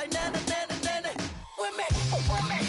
right now, with me.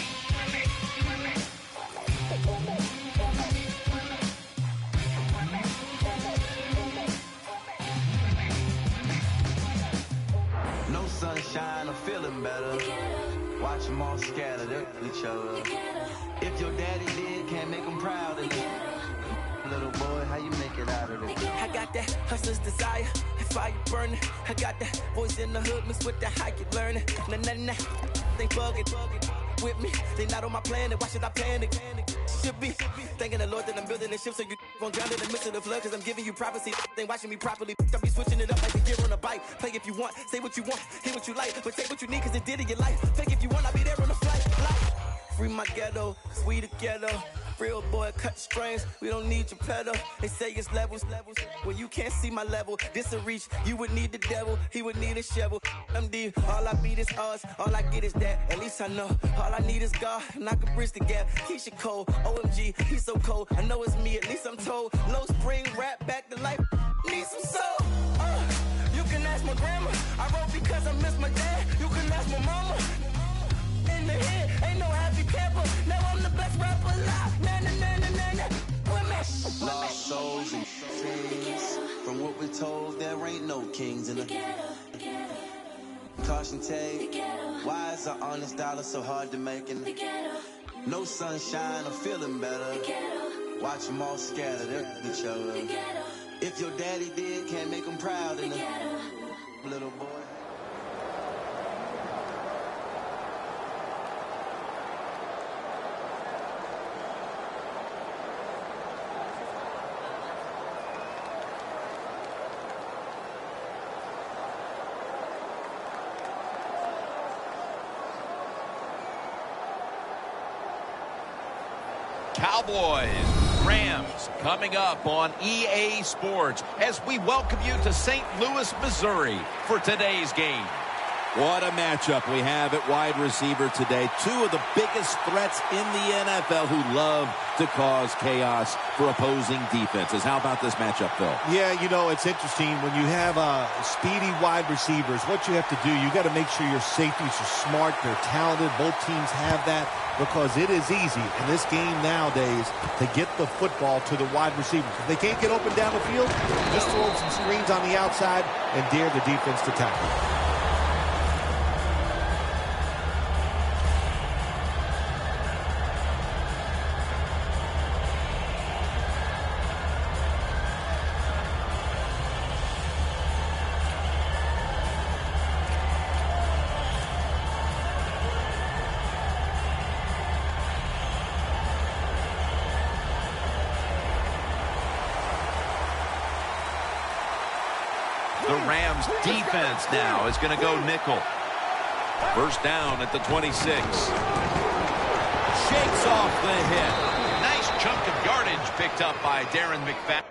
No sunshine, I'm feeling better. Watch them all scattered at each other. If your daddy did, can't make him proud of you. Little boy, how you make it out of it? I got that hustler's desire, that fire burning. I got that voice in the hood mixed with that high you learning. Nah. They bugging with me. They not on my planet. Why should I panic? Should be thanking the Lord that I'm building a ship so you won't drown in the midst of the flood. Cause I'm giving you prophecy. They watching me properly. I'll be switching it up like a gear on a bike. Play if you want, say what you want, hear what you like. But take what you need cause it did in your life. Fake if you want, I'll be there on the flight. Free my ghetto, sweet ghetto. Real boy, cut strings, we don't need your pedal. They say it's levels. When you can't see my level, this a reach. You would need the devil, he would need a shovel. I'm deep, all I beat is odds, all I get is that. At least I know, all I need is God, and I can bridge the gap. Keisha Cole, OMG, he's so cold. I know it's me, at least I'm told. Low spring, rap back to life, need some soul. You can ask my grandma, I wrote because I miss my dad. You can ask my mama. In the head, ain't no happy camper. Now I'm the best rapper alive. Nah. Lost souls and things. From what we're told, there ain't no kings in the caution tape. Why is our honest dollar so hard to make? No sunshine, I'm feeling better. Watch them all scattered at each other. If your daddy did, can't make him proud in the little boy. Cowboys, Rams, coming up on EA Sports as we welcome you to St. Louis, Missouri for today's game. What a matchup we have at wide receiver today. Two of the biggest threats in the NFL who love to cause chaos for opposing defenses. How about this matchup, Phil? Yeah, you know, it's interesting. When you have speedy wide receivers, what you have to do, you got to make sure your safeties are smart, they're talented. Both teams have that because it is easy in this game nowadays to get the football to the wide receivers. If they can't get open down the field, just throw some screens on the outside and dare the defense to tackle. The Rams defense now is going to go nickel. First down at the 26. Shakes off the hit. Nice chunk of yardage picked up by Darren McFadden.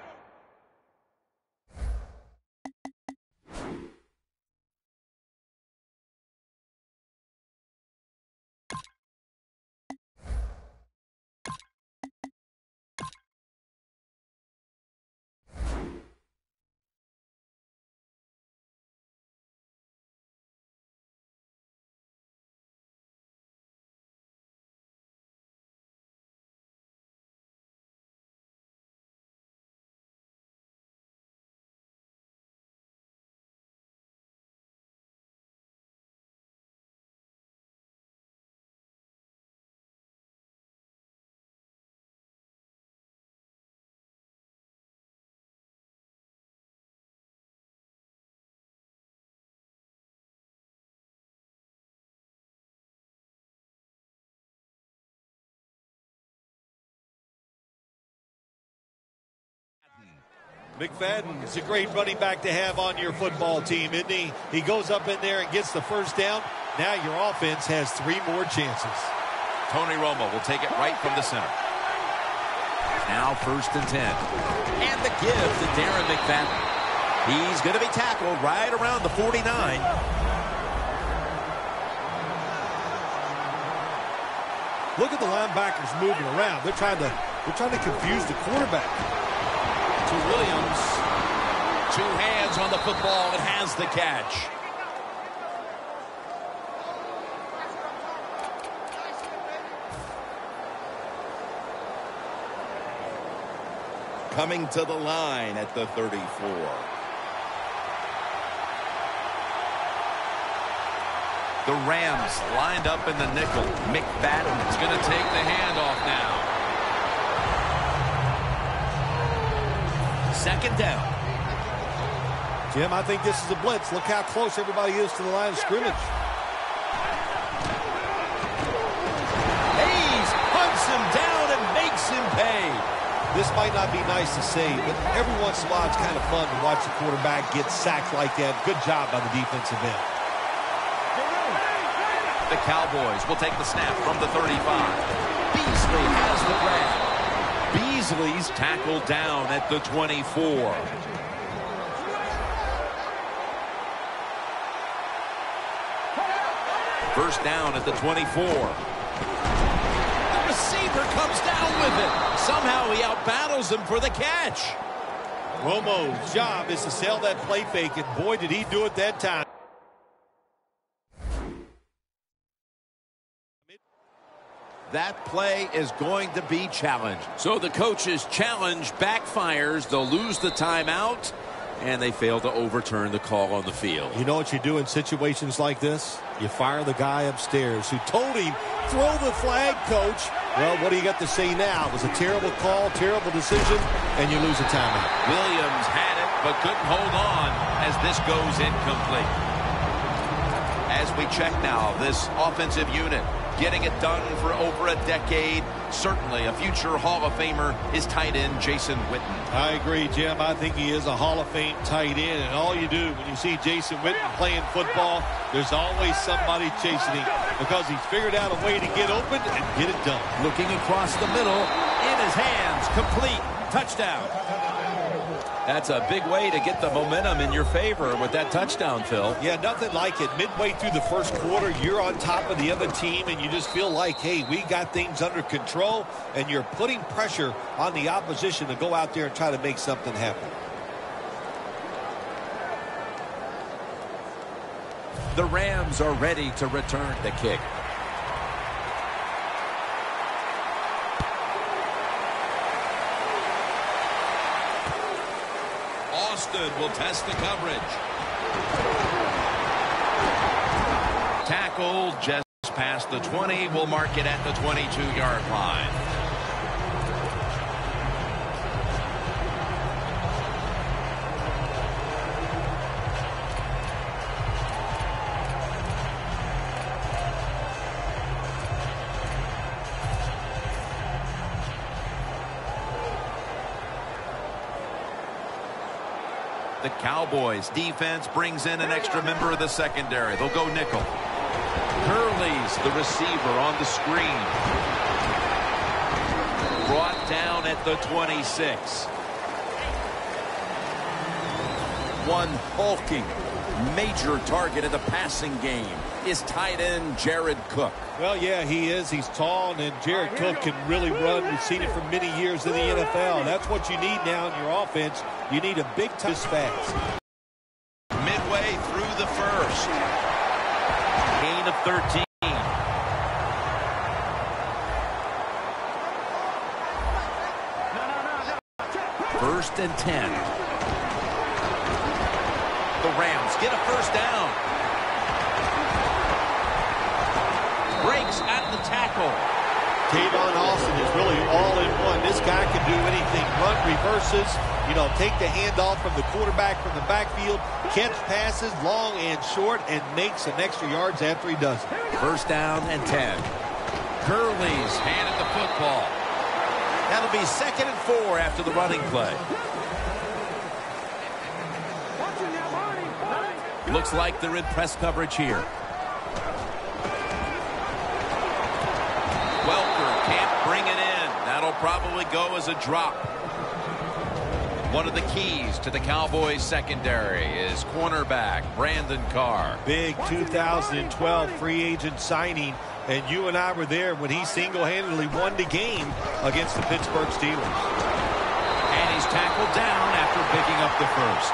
McFadden is a great running back to have on your football team, isn't he? He goes up in there and gets the first down. Now your offense has 3 more chances. Tony Romo will take it right from the center. Now first and 10. And the give to Darren McFadden. He's going to be tackled right around the 49. Look at the linebackers moving around. They're trying to confuse the quarterback. To Williams. 2 hands on the football and has the catch. coming to the line at the 34. The Rams lined up in the nickel. McFadden is going to take the handoff now. Second down. Jim, I think this is a blitz. Look how close everybody is to the line of scrimmage. Hayes hunts him down and makes him pay. This might not be nice to say, but every once in a while it's kind of fun to watch the quarterback get sacked like that. Good job by the defensive end. The Cowboys will take the snap from the 35. Beasley has the grab. Beasley's tackled down at the 24. First down at the 24. The receiver comes down with it. Somehow he outbattles him for the catch. Romo's job is to sell that play fake, and boy, did he do it that time. That play is going to be challenged. So the coach's challenge backfires. They'll lose the timeout, and they fail to overturn the call on the field. You know what you do in situations like this? You fire the guy upstairs who told him, throw the flag, coach. Well, what do you got to say now? It was a terrible call, terrible decision, and you lose a timeout. Williams had it, but couldn't hold on as this goes incomplete. As we check now, this offensive unit getting it done for over a decade. Certainly a future Hall of Famer is tight end Jason Witten. I agree, Jim. I think he is a Hall of Fame tight end. And all you do when you see Jason Witten playing football, there's always somebody chasing him because he's figured out a way to get open and get it done. Looking across the middle, in his hands, complete, touchdown. That's a big way to get the momentum in your favor with that touchdown, Phil. Yeah, nothing like it. Midway through the first quarter, you're on top of the other team, and you just feel like, hey, we got things under control, and you're putting pressure on the opposition to go out there and try to make something happen. The Rams are ready to return the kick. Austin will test the coverage. Tackle just past the 20. Will mark it at the 22-yard line. The Cowboys defense brings in an extra member of the secondary. They'll go nickel. Hurley's the receiver on the screen. Brought down at the 26. One hulking major target in the passing game is tight end Jared Cook. Well, yeah, he is. He's tall, and Jared Cook can really run. We've seen it for many years in the NFL. That's what you need now in your offense. You need a big time fast. Midway through the first. Gain of 13. First and 10. The Rams get a first down. Breaks at the tackle. Tavon Austin is really all-in-one. This guy can do anything. Run reverses, take the handoff from the quarterback from the backfield, catch passes long and short, and make some extra yards after he does it. First down and 10. Gurley's handed the football. That'll be 2nd and 4 after the running play. Looks like they're in press coverage here. Welker can't bring it in. That'll probably go as a drop. One of the keys to the Cowboys secondary is cornerback Brandon Carr. Big 2012 free agent signing, and you and I were there when he single-handedly won the game against the Pittsburgh Steelers. And he's tackled down after picking up the first.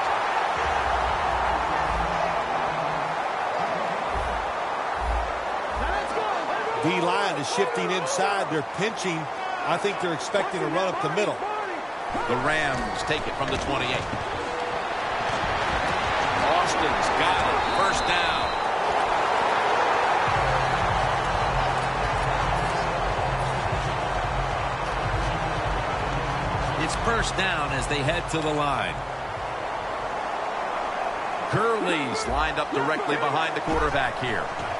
D-line is shifting inside. They're pinching. I think they're expecting a run up the middle. The Rams take it from the 28. Austin's got it. First down. It's first down as they head to the line. Gurley's lined up directly behind the quarterback here.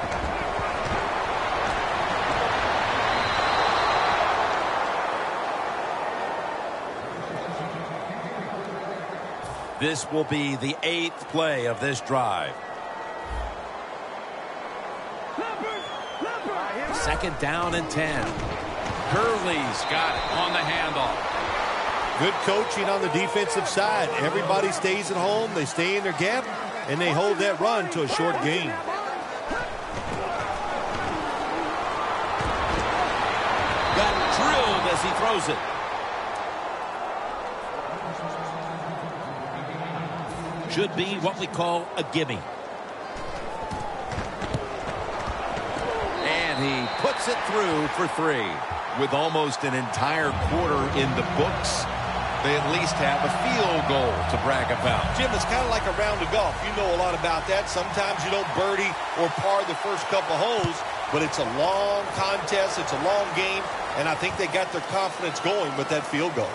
This will be the 8th play of this drive. Second down and 10. Gurley's got it on the handoff. Good coaching on the defensive side. Everybody stays at home. They stay in their gap, and they hold that run to a short gain. Got drilled as he throws it. Should be what we call a gimme. And he puts it through for 3. With almost an entire quarter in the books, they at least have a field goal to brag about. Jim, it's kind of like a round of golf. You know a lot about that. Sometimes you don't birdie or par the first couple holes, but it's a long contest. It's a long game, and I think they got their confidence going with that field goal.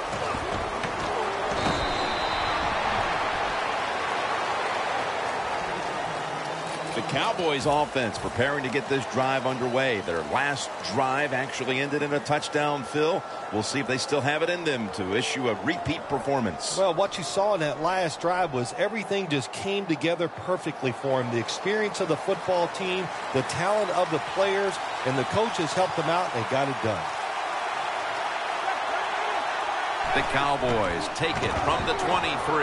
The Cowboys offense preparing to get this drive underway. Their last drive actually ended in a touchdown, Phil. We'll see if they still have it in them to issue a repeat performance. Well, what you saw in that last drive was everything just came together perfectly for him. The experience of the football team, the talent of the players, and the coaches helped them out, and they got it done. The Cowboys take it from the 23.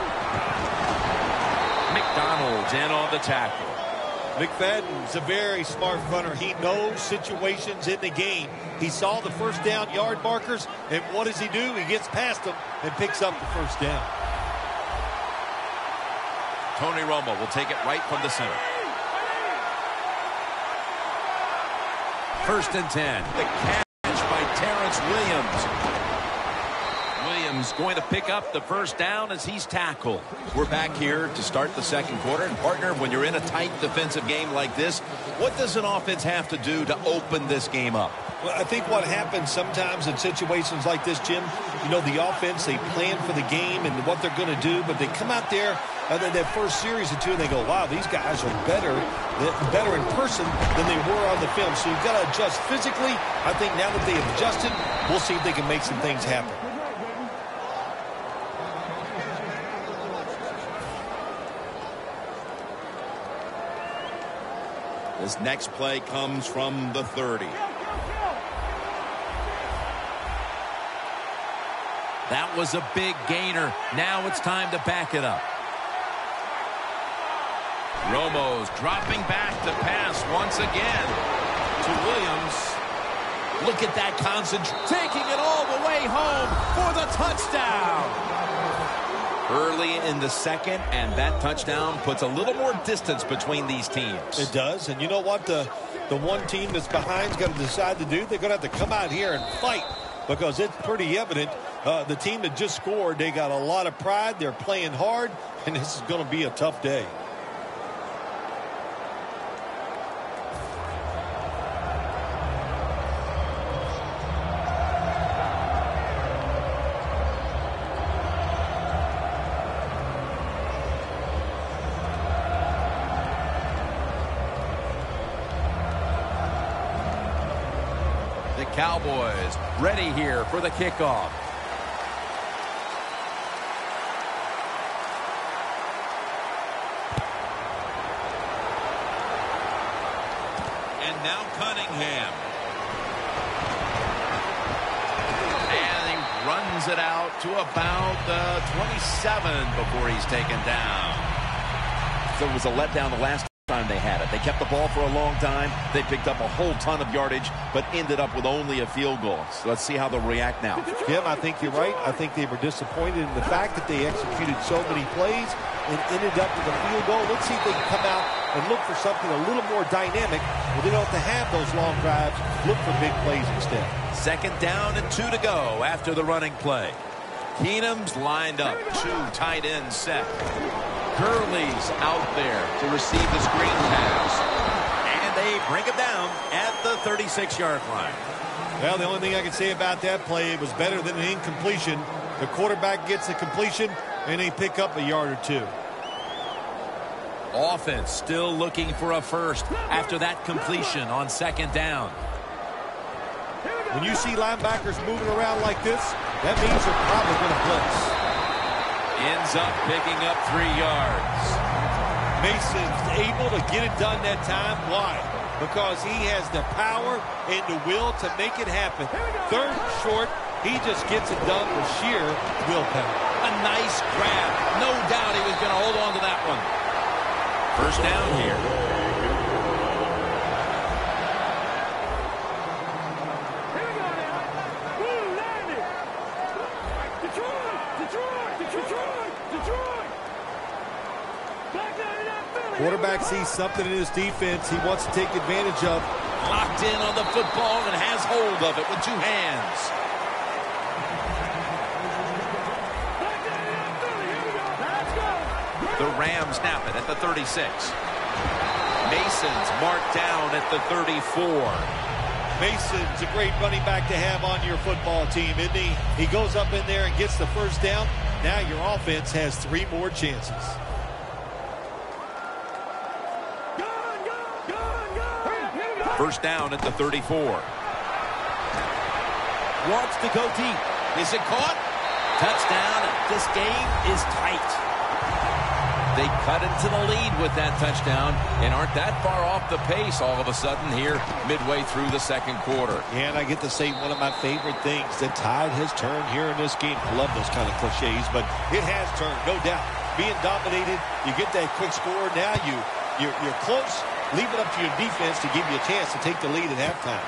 McDonald's in on the tackle. McFadden's a very smart runner. He knows situations in the game. He saw the first down yard markers, and what does he do? He gets past them and picks up the first down. Tony Romo will take it right from the center. First and 10. The catch by Terrence Williams. Williams going to pick up the first down as he's tackled. We're back here to start the second quarter. And partner, when you're in a tight defensive game like this, what does an offense have to do to open this game up? Well, I think what happens sometimes in situations like this, Jim, you know, the offense, they plan for the game and what they're going to do, but they come out there that first series or two and they go, wow, these guys are better in person than they were on the film. So you've got to adjust physically. I think now that they have adjusted, we'll see if they can make some things happen. This next play comes from the 30. That was a big gainer. Now it's time to back it up. Romo's dropping back to pass once again to Williams. Look at that concentration. Taking it all the way home for the touchdown. Early in the second, and that touchdown puts a little more distance between these teams. It does, and you know what? The one team that's behind's got to decide to do. They're going to have to come out here and fight because it's pretty evident. The team that just scored, they got a lot of pride. They're playing hard, and this is going to be a tough day. Cowboys ready here for the kickoff. And now Cunningham. And he runs it out to about the 27 before he's taken down. So it was a letdown the last time they had it. They kept the ball for a long time. They picked up a whole ton of yardage, but ended up with only a field goal. So let's see how they'll react now. Jim, I think you're right. I think they were disappointed in the fact that they executed so many plays and ended up with a field goal. Let's see if they can come out and look for something a little more dynamic where they don't have to have those long drives. Look for big plays instead. Second down and 2 to go after the running play. Keenum's lined up. 2 tight ends set. Gurley's out there to receive the screen pass. And they bring him down at the 36-yard line. Well, the only thing I can say about that play, it was better than an incompletion. The quarterback gets a completion, and they pick up a yard or 2. Offense still looking for a first after that completion on 2nd down. When you see linebackers moving around like this, that means they're probably going to blitz. Ends up picking up 3 yards. Mason's able to get it done that time. Why? Because he has the power and the will to make it happen. 3rd and short, he just gets it done with sheer willpower. A nice grab. No doubt he was going to hold on to that one. First down here. Quarterback sees something in his defense he wants to take advantage of. Locked in on the football and has hold of it with 2 hands. The Rams snap it at the 36. Mason's marked down at the 34. Mason's a great running back to have on your football team, isn't he? He goes up in there and gets the first down. Now your offense has 3 more chances. First down at the 34. Wants to go deep. Is it caught? Touchdown. This game is tight. They cut into the lead with that touchdown and aren't that far off the pace all of a sudden here midway through the 2nd quarter. And I get to say one of my favorite things, the tide has turned here in this game. I love those kind of cliches, but it has turned, no doubt. Being dominated, you get that quick score. Now you're close. Leave it up to your defense to give you a chance to take the lead at halftime.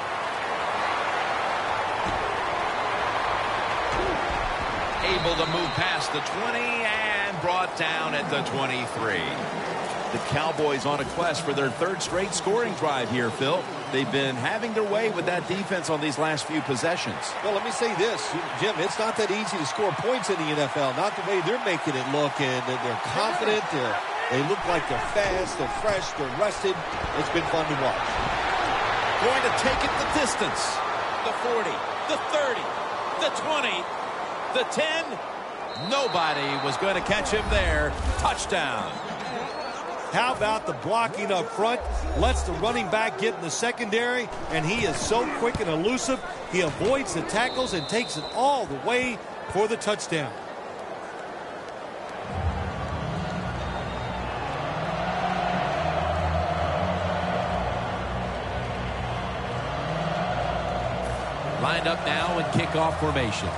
Able to move past the 20 and brought down at the 23. The Cowboys on a quest for their 3rd straight scoring drive here, Phil. They've been having their way with that defense on these last few possessions. Well, let me say this, Jim, it's not that easy to score points in the NFL. Not the way they're making it look, and they're confident. They look like they're fast, they're fresh, they're rested. It's been fun to watch. Going to take it the distance. The 40, the 30, the 20, the 10. Nobody was going to catch him there. Touchdown. How about the blocking up front? Lets the running back get in the secondary, and he is so quick and elusive. He avoids the tackles and takes it all the way for the touchdown. Lined up now in kickoff formation.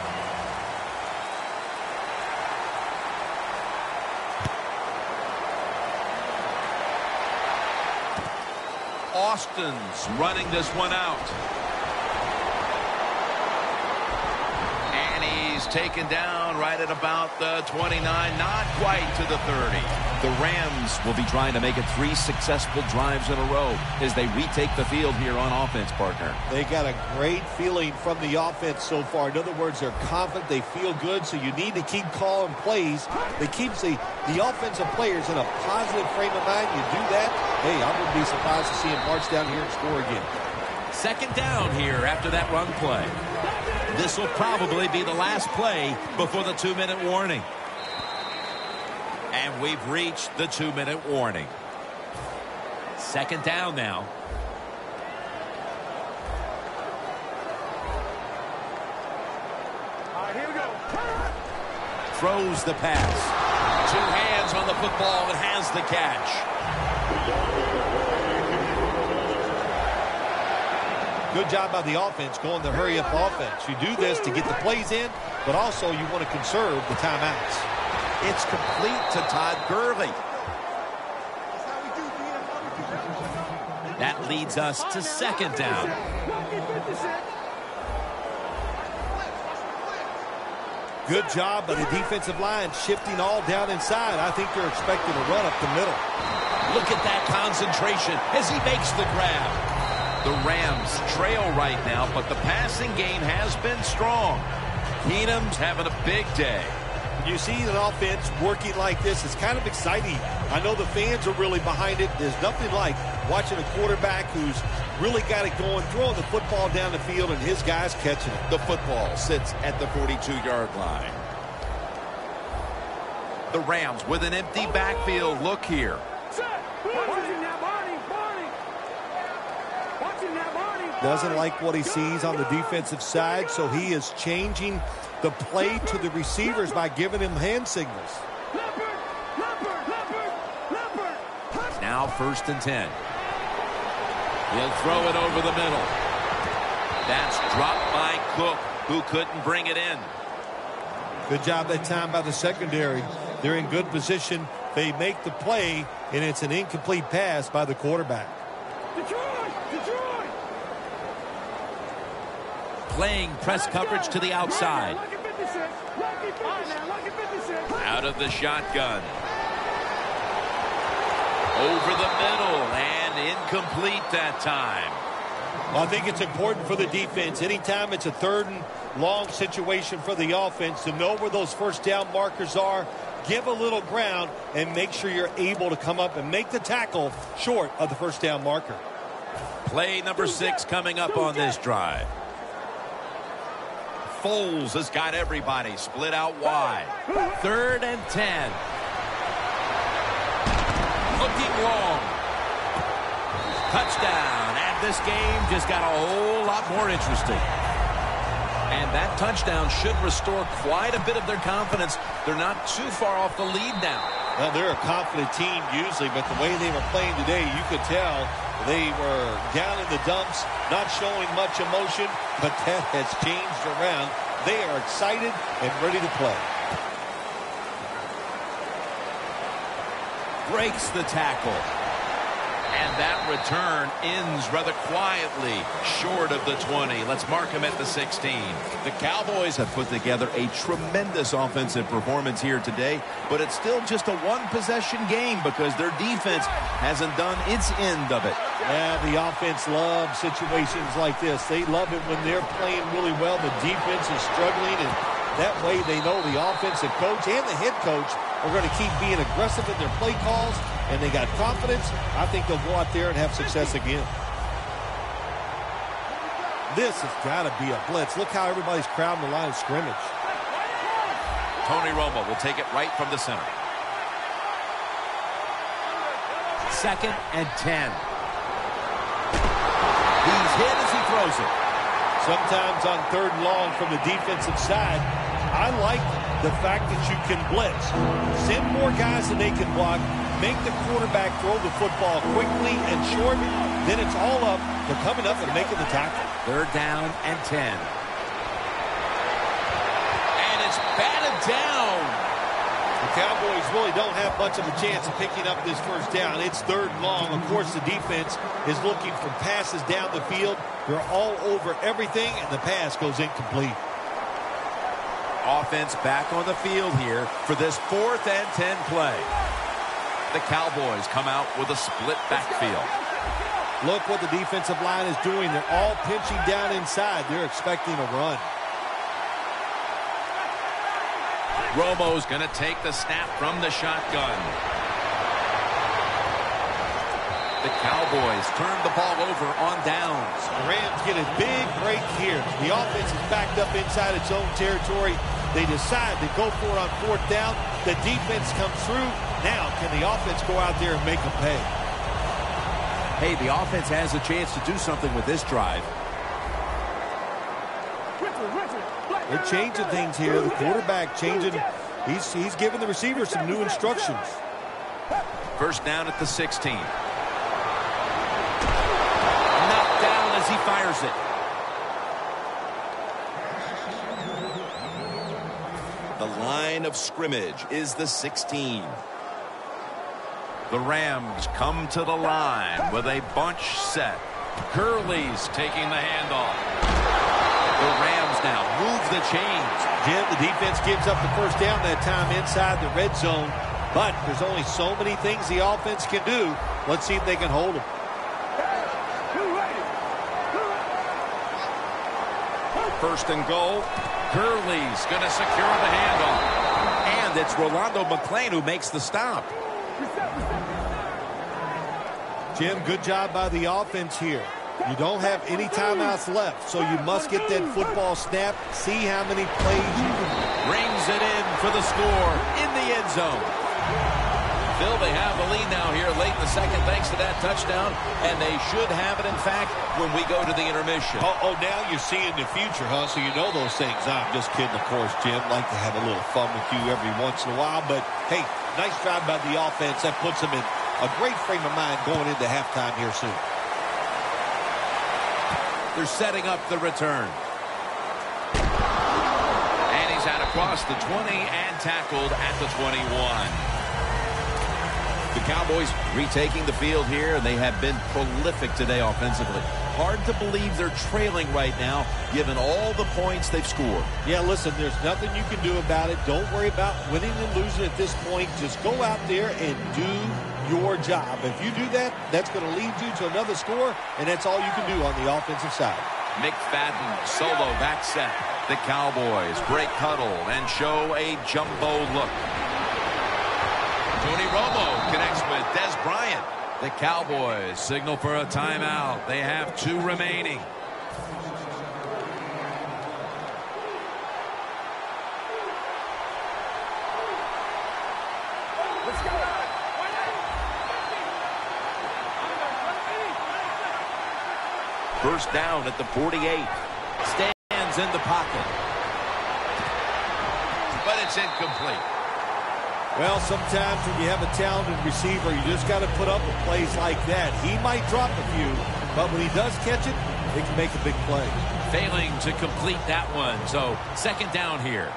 Austin's running this one out. And he's taken down right at about the 29, not quite to the 30. The Rams will be trying to make it 3 successful drives in a row as they retake the field here on offense, partner. They got a great feeling from the offense so far. In other words, they're confident, they feel good, so you need to keep calling plays. It keeps the offensive players in a positive frame of mind. You do that, hey, I wouldn't be surprised to see him march down here and score again. 2nd down here after that run play. This will probably be the last play before the 2-minute warning. And we've reached the 2-minute warning. 2nd down now. All right, here we go. Throws the pass. 2 hands on the football and has the catch. Good job by the offense going the hurry-up offense. You do this to get the plays in, but also you want to conserve the timeouts. It's complete to Todd Gurley. That leads us to 2nd down. Good job by the defensive line shifting all down inside. I think they're expecting a run up the middle. Look at that concentration as he makes the grab. The Rams trail right now, but the passing game has been strong. Keenum's having a big day. You see an offense working like this, it's kind of exciting. I know the fans are really behind it. There's nothing like watching a quarterback who's really got it going, throwing the football down the field, and his guys catching it. The football sits at the 42-yard line. The Rams with an empty backfield. Look here. Doesn't like what he sees on the defensive side, so he is changing the play to the receivers by giving him hand signals. Now 1st and 10. He'll throw it over the middle. That's dropped by Cook, who couldn't bring it in. Good job that time by the secondary. They're in good position. They make the play, and it's an incomplete pass by the quarterback. Playing press coverage to the outside. Out of the shotgun. Over the middle and incomplete that time. Well, I think it's important for the defense. Anytime it's a 3rd and long situation for the offense to know where those first down markers are, give a little ground, and make sure you're able to come up and make the tackle short of the first down marker. Play number 6 coming up on this drive. Foles has got everybody split out wide. 3rd and 10. Looking long. Touchdown. And this game just got a whole lot more interesting. And that touchdown should restore quite a bit of their confidence. They're not too far off the lead now. Well, they're a confident team usually, but the way they were playing today, you could tell they were down in the dumps, not showing much emotion, but that has changed around. They are excited and ready to play. Breaks the tackle. And that return ends rather quietly short of the 20. Let's mark him at the 16. The Cowboys have put together a tremendous offensive performance here today, but it's still just a one-possession game because their defense hasn't done its end of it. Yeah, the offense loves situations like this. They love it when they're playing really well. The defense is struggling, and that way they know the offensive coach and the head coach are going to keep being aggressive in their play calls, and they got confidence. I think they'll go out there and have success again. This has got to be a blitz. Look how everybody's crowding the line of scrimmage. Tony Romo will take it right from the center. 2nd and 10. He's hit as he throws it. Sometimes on 3rd and long from the defensive side, I like the fact that you can blitz. Send more guys than they can block. Make the quarterback throw the football quickly and short. Then it's all up to coming up and making the tackle. 3rd down and 10. And it's batted down. The Cowboys really don't have much of a chance of picking up this first down. It's 3rd and long. Of course, the defense is looking for passes down the field. They're all over everything, and the pass goes incomplete. Offense back on the field here for this 4th and 10 play. The Cowboys come out with a split backfield. Look what the defensive line is doing. They're all pinching down inside. They're expecting a run. Romo's going to take the snap from the shotgun. The Cowboys turn the ball over on downs. The Rams get a big break here. The offense is backed up inside its own territory. They decide to go for it on 4th down. The defense comes through. Now, can the offense go out there and make a pay? Hey, the offense has a chance to do something with this drive. They're changing things here. The quarterback changing. He's giving the receiver some new instructions. 1st down at the 16. Knocked down as he fires it. The line of scrimmage is the 16. The Rams come to the line with a bunch set. Gurley's taking the handoff. The Rams now move the chains. Jim, the defense gives up the first down that time inside the red zone. But there's only so many things the offense can do. Let's see if they can hold them. 1st and goal. Gurley's going to secure the handoff. And it's Rolando McClain who makes the stop. Jim, good job by the offense here. You don't have any timeouts left, so you must get that football snap, see how many plays you can. Brings it in for the score in the end zone. Phil, they have the lead now here late in the second thanks to that touchdown, and they should have it, in fact, when we go to the intermission. Oh, now you're seeing the future, huh? So you know those things. I'm just kidding, of course, Jim. Like to have a little fun with you every once in a while. But, hey, nice job by the offense. That puts them in a great frame of mind going into halftime here soon. They're setting up the return. And he's out across the 20 and tackled at the 21. The Cowboys retaking the field here, and they have been prolific today offensively. Hard to believe they're trailing right now, given all the points they've scored. Yeah, listen, there's nothing you can do about it. Don't worry about winning and losing at this point. Just go out there and do your job. If you do that, that's going to lead you to another score, and that's all you can do on the offensive side. McFadden solo back set. The Cowboys break huddle and show a jumbo look. Tony Romo connects with Des Bryant. The Cowboys signal for a timeout. They have 2 remaining. Let's go. First down at the 48. Stands in the pocket. But it's incomplete. Well, sometimes when you have a talented receiver, you just got to put up with plays like that. He might drop a few, but when he does catch it, he can make a big play. Failing to complete that one. So, second down here.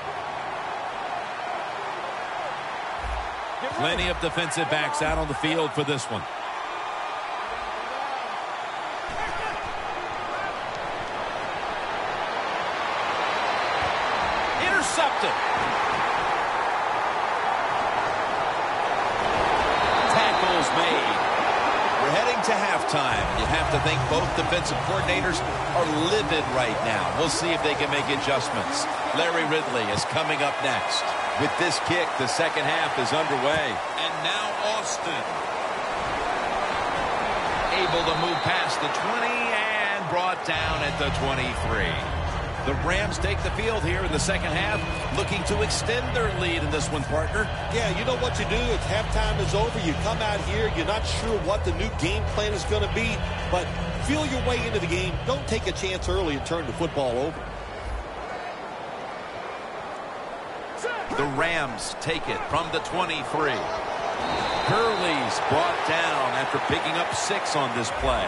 Plenty of defensive backs out on the field for this one. Intercepted. Tackles made. We're heading to halftime. You have to think both defensive coordinators are livid right now. We'll see if they can make adjustments. Larry Ridley is coming up next. With this kick, the second half is underway. And now Austin. Able to move past the 20 and brought down at the 23. The Rams take the field here in the second half, looking to extend their lead in this one, partner. Yeah, you know what you do? If halftime is over, you come out here, you're not sure what the new game plan is going to be, but feel your way into the game. Don't take a chance early and turn the football over. The Rams take it from the 23. Gurley's brought down after picking up 6 on this play.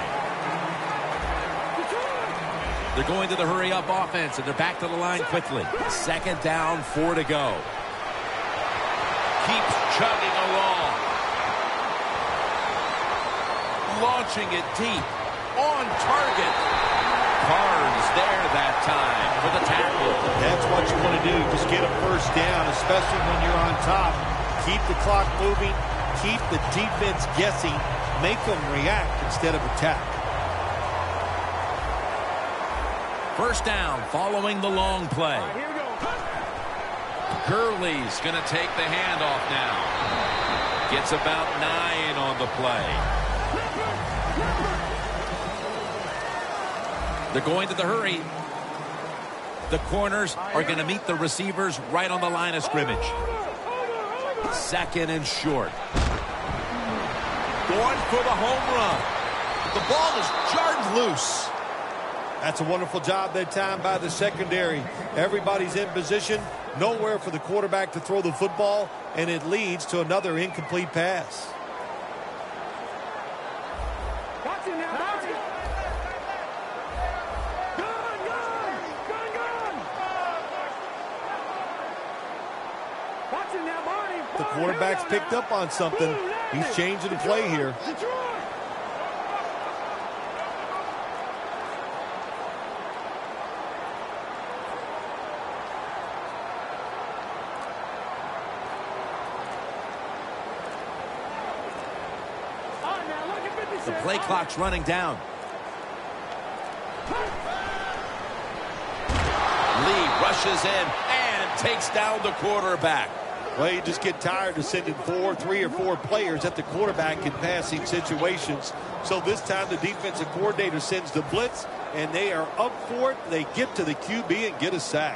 They're going to the hurry-up offense, and they're back to the line quickly. Second down, 4 to go. Keeps chugging along. Launching it deep. On target. Carnes there that time for the tackle. That's what you want to do. Just get a first down, especially when you're on top. Keep the clock moving. Keep the defense guessing. Make them react instead of attack. First down following the long play. Gurley's going to take the handoff now. Gets about 9 on the play. They're going to the hurry. The corners are going to meet the receivers right on the line of scrimmage. Second and short. Going for the home run. The ball is jarred loose. That's a wonderful job that time by the secondary. Everybody's in position. Nowhere for the quarterback to throw the football, and it leads to another incomplete pass. The quarterback's picked up on something. He's changing the play here. The play clock's running down. Lee rushes in and takes down the quarterback. Well, you just get tired of sending 3 or 4 players at the quarterback in passing situations. So this time the defensive coordinator sends the blitz, and they are up for it. They get to the QB and get a sack.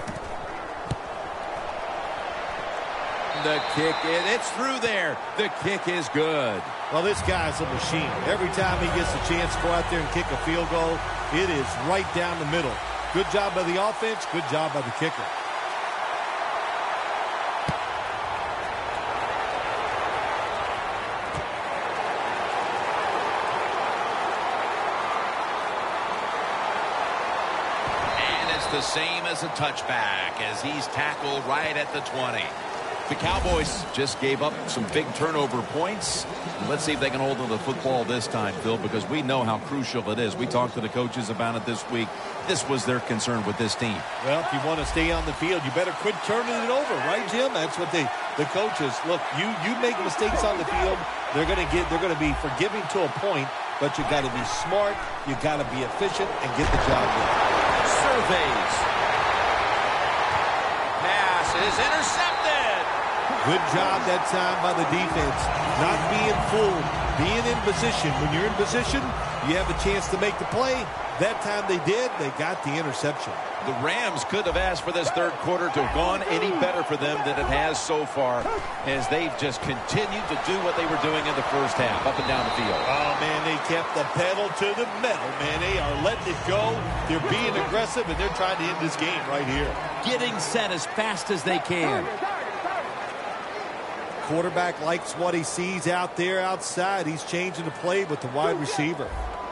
The kick, it's through there. The kick is good. Well, this guy's a machine. Every time he gets a chance to go out there and kick a field goal, it is right down the middle. Good job by the offense, good job by the kicker. The same as a touchback as he's tackled right at the 20. The Cowboys just gave up some big turnover points. Let's see if they can hold on to the football this time, Phil, because we know how crucial it is. We talked to the coaches about it this week. This was their concern with this team. Well, if you want to stay on the field, you better quit turning it over, right, Jim? That's what the coaches look. You make mistakes on the field, they're going to be forgiving to a point, but you got to be smart, you got to be efficient, and get the job done. Surveys. Pass is intercepted. Good job that time by the defense. Not being fooled, being in position. When you're in position, you have a chance to make the play. That time they did. They got the interception. The Rams could have asked for this third quarter to have gone any better for them than it has so far, as they've just continued to do what they were doing in the first half, up and down the field. Oh, man, they kept the pedal to the metal, man. They are letting it go. They're being aggressive, and they're trying to end this game right here. Getting set as fast as they can. Quarterback likes what he sees out there outside. He's changing the play with the wide receiver.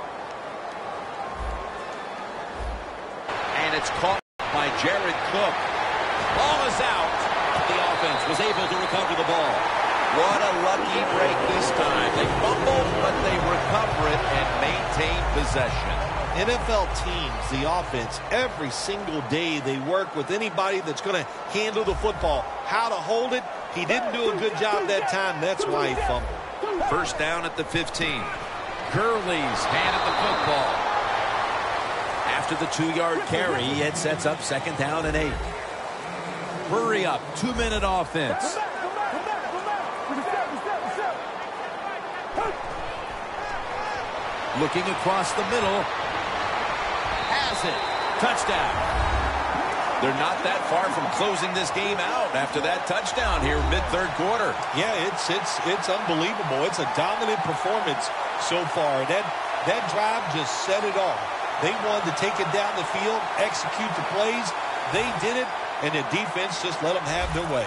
And it's caught by Jared Cook. Ball is out. The offense was able to recover the ball. What a lucky break this time. They fumble, but they recover it and maintain possession. NFL teams, the offense, every single day they work with anybody that's going to handle the football. How to hold it. He didn't do a good job that time. That's why he fumbled. First down at the 15. Gurley's handed the football. After the 2-yard carry, it sets up second down and 8. Hurry up, 2-minute offense. Looking across the middle. Has it. Touchdown. They're not that far from closing this game out after that touchdown here mid-third quarter. Yeah, it's unbelievable. It's a dominant performance so far. That drive just set it off. They wanted to take it down the field, execute the plays. They did it, and the defense just let them have their way.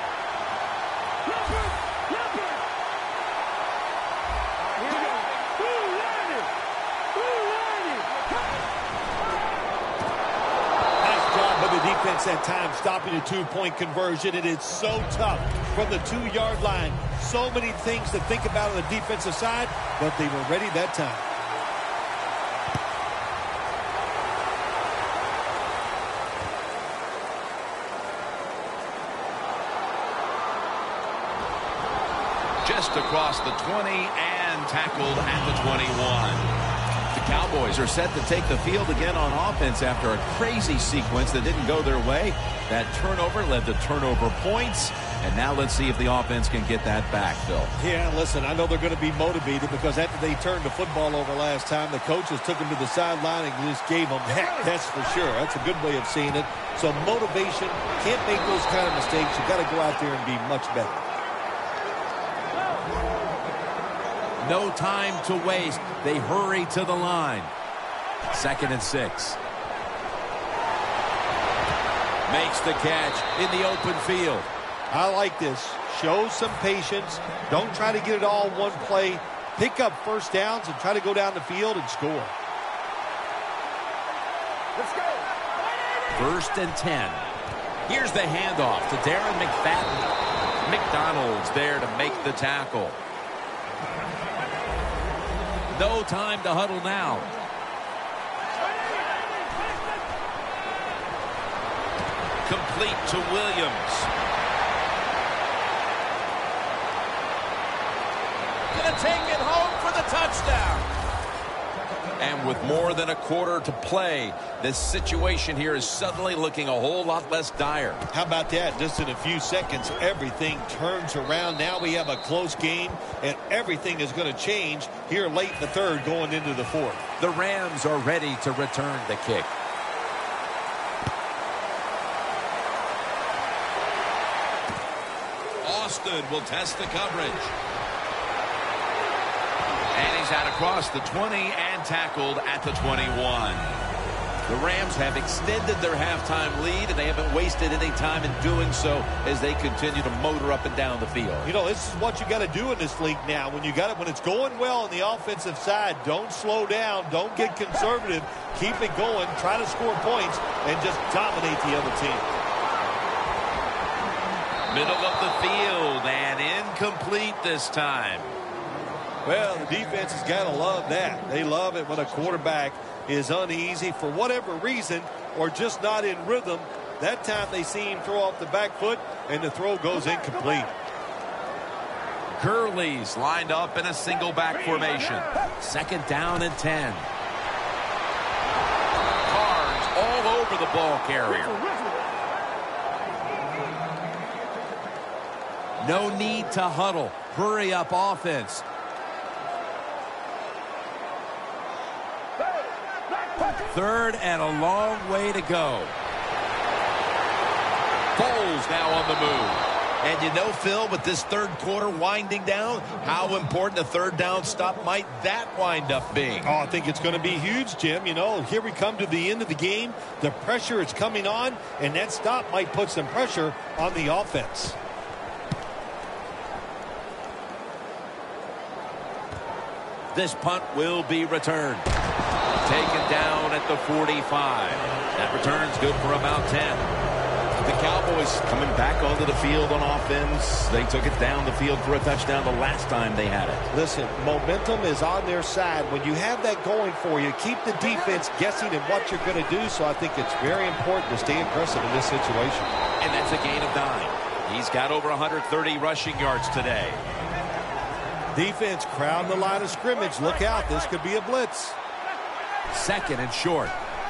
Defense at times stopping a 2-point conversion. It is so tough from the 2-yard line. So many things to think about on the defensive side, but they were ready that time. Just across the 20 and tackled at the 21. The Cowboys are set to take the field again on offense after a crazy sequence that didn't go their way. That turnover led to turnover points. And now let's see if the offense can get that back, Phil. Yeah, listen, I know they're going to be motivated because after they turned the football over last time, the coaches took them to the sideline and just gave them heck. That's for sure. That's a good way of seeing it. So motivation, can't make those kind of mistakes. You got to go out there and be much better. No time to waste. They hurry to the line. 2nd and 6. Makes the catch in the open field. I like this. Show some patience. Don't try to get it all in one play. Pick up first downs and try to go down the field and score. Let's go. 1st and 10. Here's the handoff to Darren McFadden. McDonald's there to make the tackle. No time to huddle now. Complete to Williams. Gonna take it home for the touchdown. And with more than a quarter to play, this situation here is suddenly looking a whole lot less dire. How about that? Just in a few seconds, everything turns around. Now we have a close game, and everything is going to change here late in the third going into the fourth. The Rams are ready to return the kick. Austin will test the coverage. And he's out across the 20 and tackled at the 21. The Rams have extended their halftime lead, and they haven't wasted any time in doing so as they continue to motor up and down the field. You know, this is what you got to do in this league now. When it's going well on the offensive side, don't slow down. Don't get conservative. Keep it going. Try to score points and just dominate the other team. Middle of the field and incomplete this time. Well, the defense has got to love that. They love it when a quarterback is uneasy for whatever reason or just not in rhythm. That time they see him throw off the back foot and the throw goes incomplete. Gurley's lined up in a single back formation. 2nd down and 10. Carnes all over the ball carrier. No need to huddle. Hurry up offense. Third and a long way to go. Foles now on the move. And you know, Phil, with this third quarter winding down, how important a third down stop might that wind up being? Oh, I think it's going to be huge, Jim. You know, here we come to the end of the game. The pressure is coming on, and that stop might put some pressure on the offense. This punt will be returned. Taken down at the 45. That return's good for about 10. The Cowboys coming back onto the field on offense. They took it down the field for a touchdown the last time they had it. Listen, momentum is on their side. When you have that going for you, keep the defense guessing at what you're going to do. So I think it's very important to stay aggressive in this situation. And that's a gain of 9. He's got over 130 rushing yards today. Defense crowding the line of scrimmage. Look out, this could be a blitz. 2nd and short.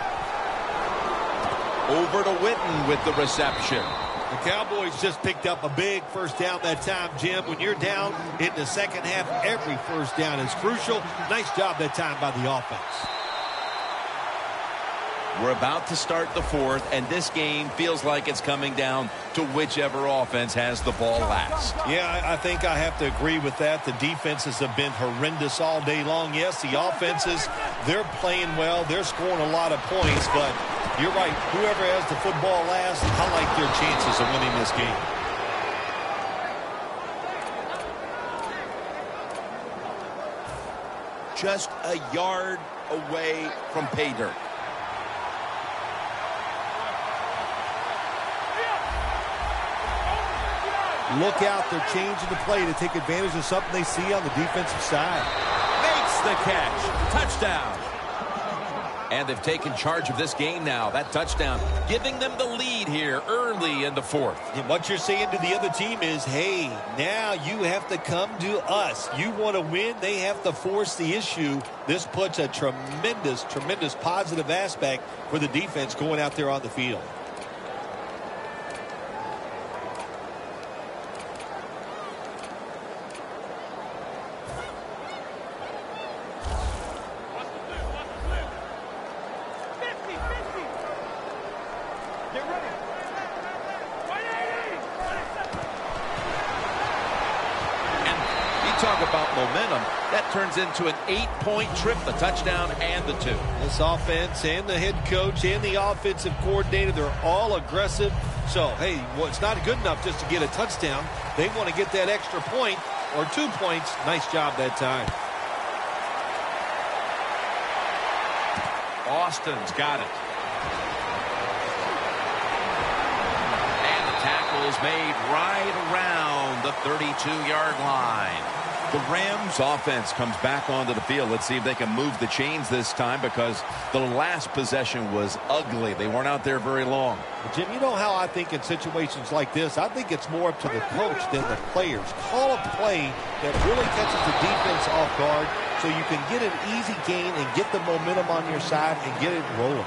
Over to Witten with the reception. The Cowboys just picked up a big first down that time, Jim. When you're down in the second half, every first down is crucial. Nice job that time by the offense. We're about to start the fourth, and this game feels like it's coming down to whichever offense has the ball last. Yeah, I think I have to agree with that. The defenses have been horrendous all day long. Yes, the offenses, they're playing well. They're scoring a lot of points, but you're right. Whoever has the football last, I like their chances of winning this game. Just a yard away from pay dirt. Look out, they're changing the play to take advantage of something they see on the defensive side. Makes the catch. Touchdown. And they've taken charge of this game now. That touchdown giving them the lead here early in the fourth. And what you're saying to the other team is, hey, now you have to come to us. You want to win, they have to force the issue. This puts a tremendous, tremendous positive aspect for the defense going out there on the field. Talk about momentum. That turns into an 8-point trip, the touchdown and the 2. This offense and the head coach and the offensive coordinator, they're all aggressive. So, hey, well, it's not good enough just to get a touchdown. They want to get that extra point or 2 points. Nice job that time. Austin's got it. And the tackle is made right around the 32-yard line. The Rams offense comes back onto the field. Let's see if they can move the chains this time, because the last possession was ugly. They weren't out there very long. Jim, you know how I think in situations like this, I think it's more up to the coach than the players. Call a play that really catches the defense off guard. so you can get an easy gain and get the momentum on your side and get it rolling.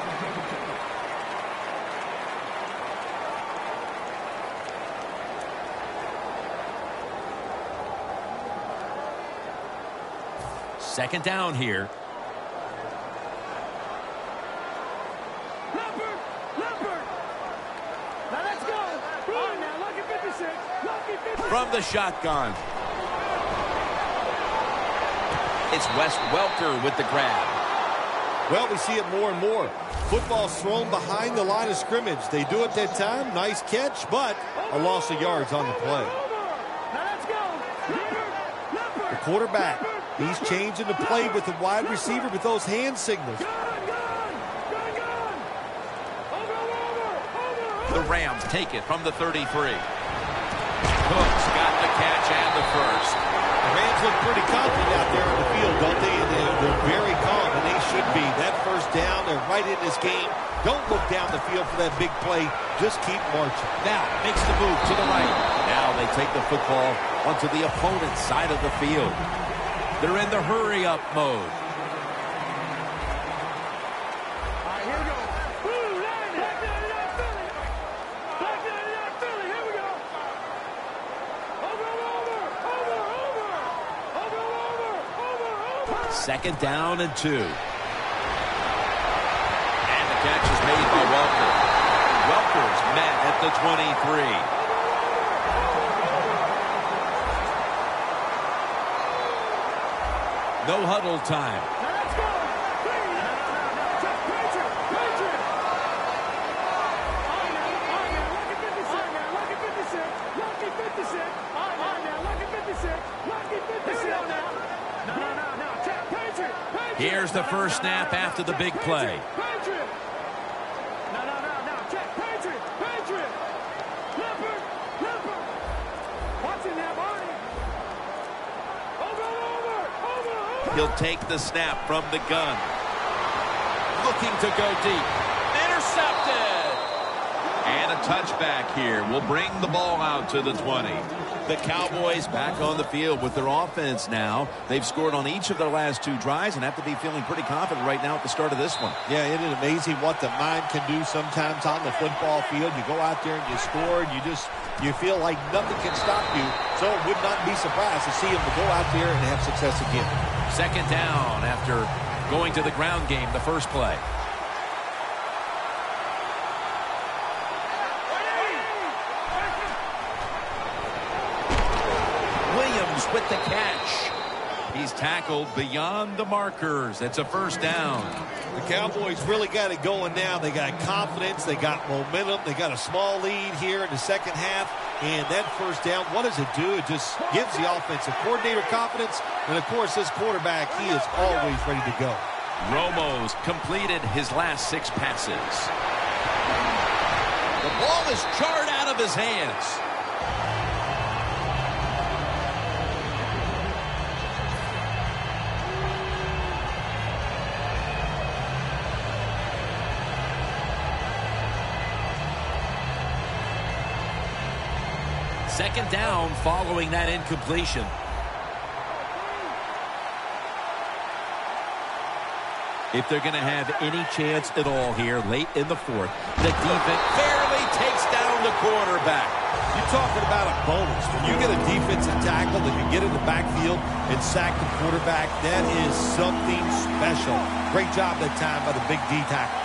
Second down here. Now let's go. All right, now, lucky 56. Lucky 56. From the shotgun. It's Wes Welker with the grab. Well, we see it more and more. Football's thrown behind the line of scrimmage. They do it that time. Nice catch, but a loss of yards on the play. Now let's go. The quarterback, he's changing the play with the wide receiver with those hand signals. The Rams take it from the 33. Cooks got the catch and the first. The Rams look pretty confident out there on the field, don't they? They're very calm, and they should be. That first down, they're right in this game. Don't look down the field for that big play. Just keep marching. Now makes the move to the right. Now they take the football onto the opponent's side of the field. They're in the hurry-up mode. Second down and 2. And the catch is made by Welker. Welker's met at the 23. No huddle time. Here's the first snap after the big play. He'll take the snap from the gun. Looking to go deep. Intercepted! And a touchback here will bring the ball out to the 20. The Cowboys back on the field with their offense now. They've scored on each of their last 2 drives and have to be feeling pretty confident right now at the start of this one. Yeah, it is amazing what the mind can do sometimes on the football field. You go out there and you score, and you feel like nothing can stop you. So it would not be surprised to see them to go out there and have success again. Second down after going to the ground game the first play. With the catch. He's tackled beyond the markers. It's a first down. The Cowboys really got it going now. They got confidence. They got momentum. They got a small lead here in the second half. And that first down, what does it do? It just gives the offensive coordinator confidence. And, of course, this quarterback, he is always ready to go. Romo's completed his last 6 passes. The ball is jarred out of his hands. Second down following that incompletion. If they're going to have any chance at all here late in the fourth, the defense barely takes down the quarterback. You're talking about a bonus. When you get a defensive tackle that can get in the backfield and sack the quarterback, that is something special. Great job that time by the big D tackle.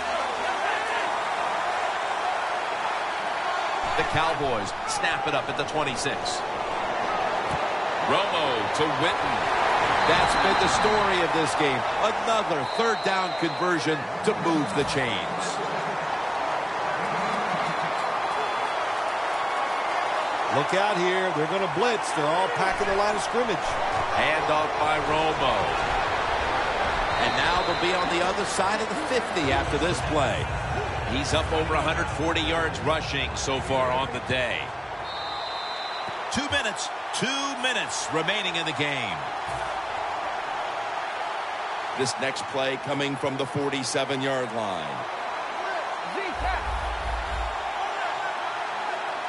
The Cowboys snap it up at the 26. Romo to Witten. That's been the story of this game. Another third down conversion to move the chains. Look out here. They're going to blitz. They're all packing the line of scrimmage. Hand off by Romo. And now they'll be on the other side of the 50 after this play. He's up over 140 yards rushing so far on the day. 2 minutes remaining in the game. This next play coming from the 47-yard line.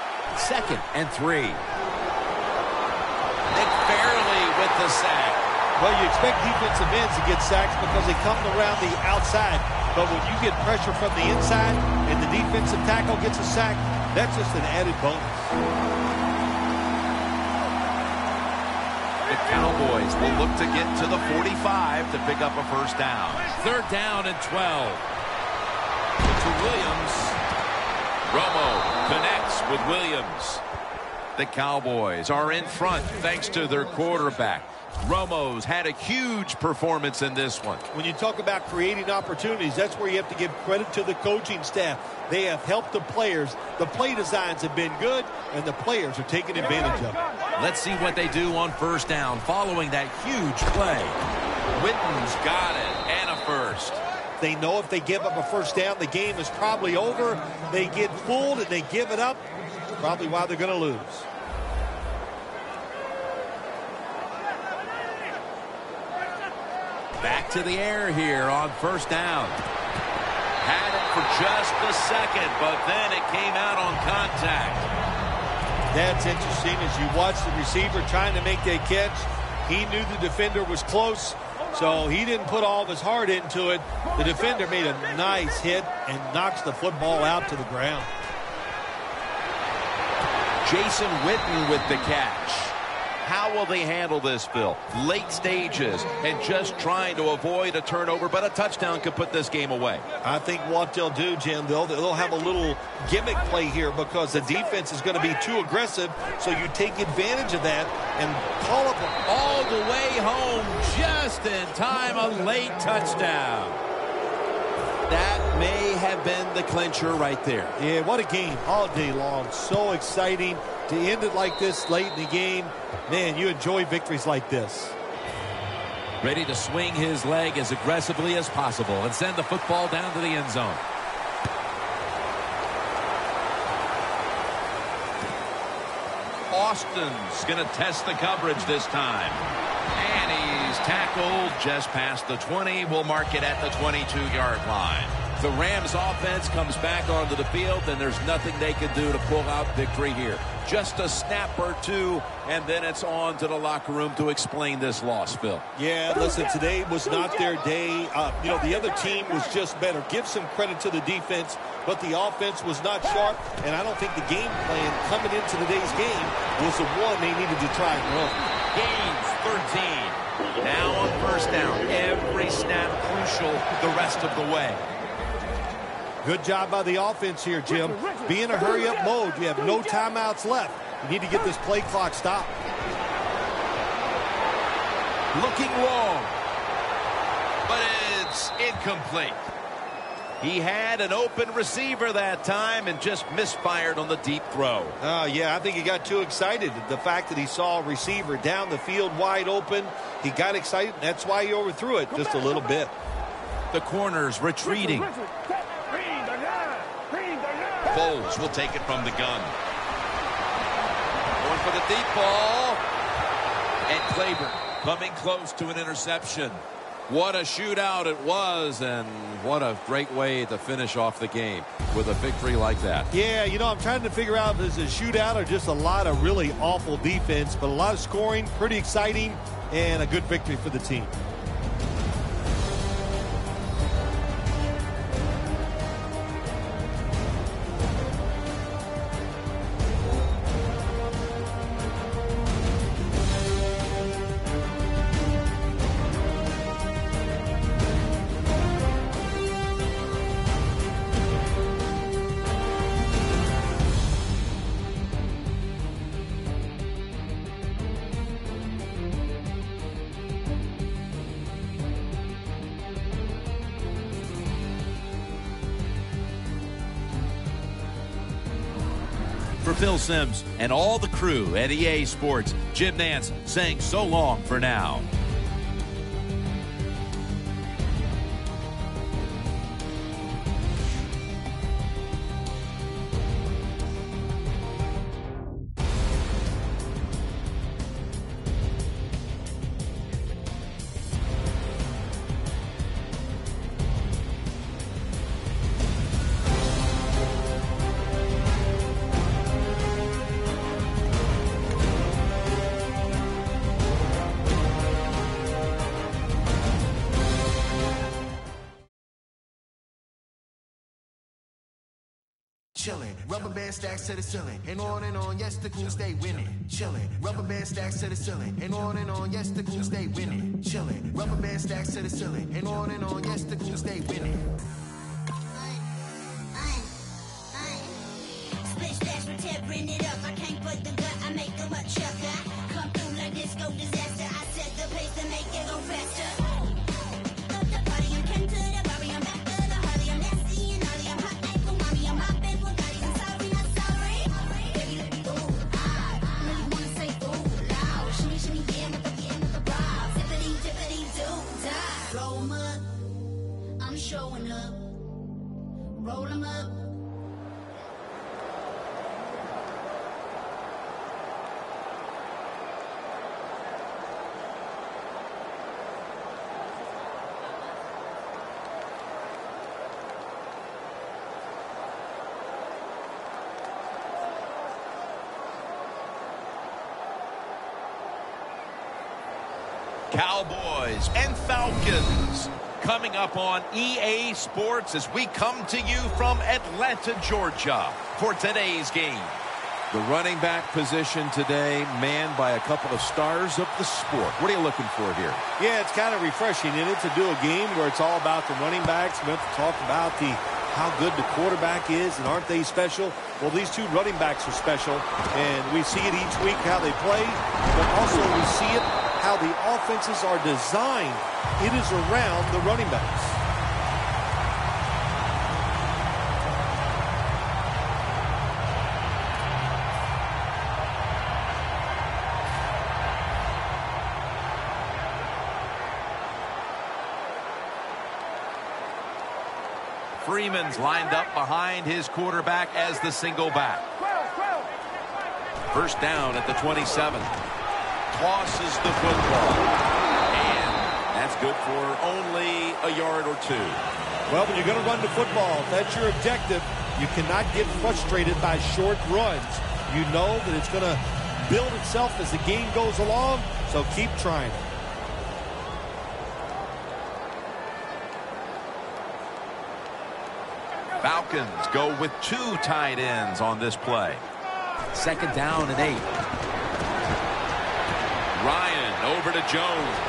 Second and 3. Nick Fairley with the sack. Well, you expect defensive ends to get sacks because they come around the outside. But when you get pressure from the inside and the defensive tackle gets a sack, that's just an added bonus. The Cowboys will look to get to the 45 to pick up a first down. 3rd down and 12. To Williams. Romo connects with Williams. The Cowboys are in front thanks to their quarterback. Romo's had a huge performance in this one. When you talk about creating opportunities, that's where you have to give credit to the coaching staff. They have helped the players. The play designs have been good, and the players are taking advantage of it. Let's see what they do on 1st down following that huge play. Witten's got it, and a first. They know if they give up a first down, the game is probably over. They get fooled and they give it up. Probably why they're going to lose. Back to the air here on 1st down. Had it for just a second, but then it came out on contact. That's interesting. As you watch the receiver trying to make that catch, he knew the defender was close, so he didn't put all of his heart into it. The defender made a nice hit and knocks the football out to the ground. Jason Witten with the catch. How will they handle this, Phil? Late stages and just trying to avoid a turnover, but a touchdown could put this game away. I think what they'll do, Jim, they'll have a little gimmick play here because the defense is going to be too aggressive, so you take advantage of that and call up all the way home just in time, a late touchdown. That may have been the clincher right there. Yeah, what a game all day long. So exciting to end it like this late in the game. Man, you enjoy victories like this. Ready to swing his leg as aggressively as possible and send the football down to the end zone. Austin's going to test the coverage this time. And he's tackled just past the 20. We'll mark it at the 22-yard line. The Rams offense comes back onto the field, and there's nothing they can do to pull out victory here. Just a snap or two, and then it's on to the locker room to explain this loss, Phil. Yeah, listen, today was not their day. The other team was just better. Give some credit to the defense, but the offense was not sharp, and I don't think the game plan coming into today's game was the one they needed to try and run. Gains 13. Now on 1st down. Every snap crucial the rest of the way. Good job by the offense here, Jim. Be in a hurry-up mode. You have no timeouts left. You need to get this play clock stopped. Looking long, but it's incomplete. He had an open receiver that time and just misfired on the deep throw. Yeah, I think he got too excited. The fact that he saw a receiver down the field wide open, he got excited. That's why he overthrew it just a little bit. The corners retreating. Foles will take it from the gun. Going for the deep ball. And Claiborne coming close to an interception. What a shootout it was, and what a great way to finish off the game with a victory like that. Yeah, I'm trying to figure out if it's a shootout or just a lot of really awful defense, but a lot of scoring, pretty exciting, and a good victory for the team. For Phil Simms and all the crew at EA Sports, Jim Nantz saying so long for now. chillin'. Rubber band stacks to the ceiling, and on, yes, the crew stay winning. Chillin'. Rubber band stacks to the ceiling, and on, yes, the crew stay winning. Chillin'. Rubber band stacks to the ceiling, and on, yes, the crew stay winning. Split splash for tearing it up. I can't put the gut, I make them a chucker. Come through like disco disaster. I set the pace to make it go faster. The party, I'm Ken to the Barbie, I'm back to the Harley. I'm nasty and gnarly, I'm hot like umami. I'm hopping Bugatti, I'm sorry, not sorry. Baby, let me ooh, I really wanna say ooh, loud. Shimmy, shimmy, yeah, with the bob. Zippity, dippity, do, die. Roll 'em up, I'm showing up. Roll 'em up. Cowboys and Falcons coming up on EA Sports as we come to you from Atlanta, Georgia for today's game. The running back position today manned by a couple of stars of the sport. What are you looking for here? Yeah, it's kind of refreshing, isn't it, to do a game where it's all about the running backs. We have to talk about how good the quarterback is, and aren't they special? Well, these two running backs are special, and we see it each week how they play, but also we see it how the offenses are designed. It is around the running backs. Freeman's lined up behind his quarterback as the single back. First down at the 27. Tosses the football. And that's good for only a yard or two. Well, when you're going to run the football, if that's your objective, you cannot get frustrated by short runs. You know that it's going to build itself as the game goes along, so keep trying. Falcons go with two tight ends on this play. Second down and 8. Ryan over to Jones.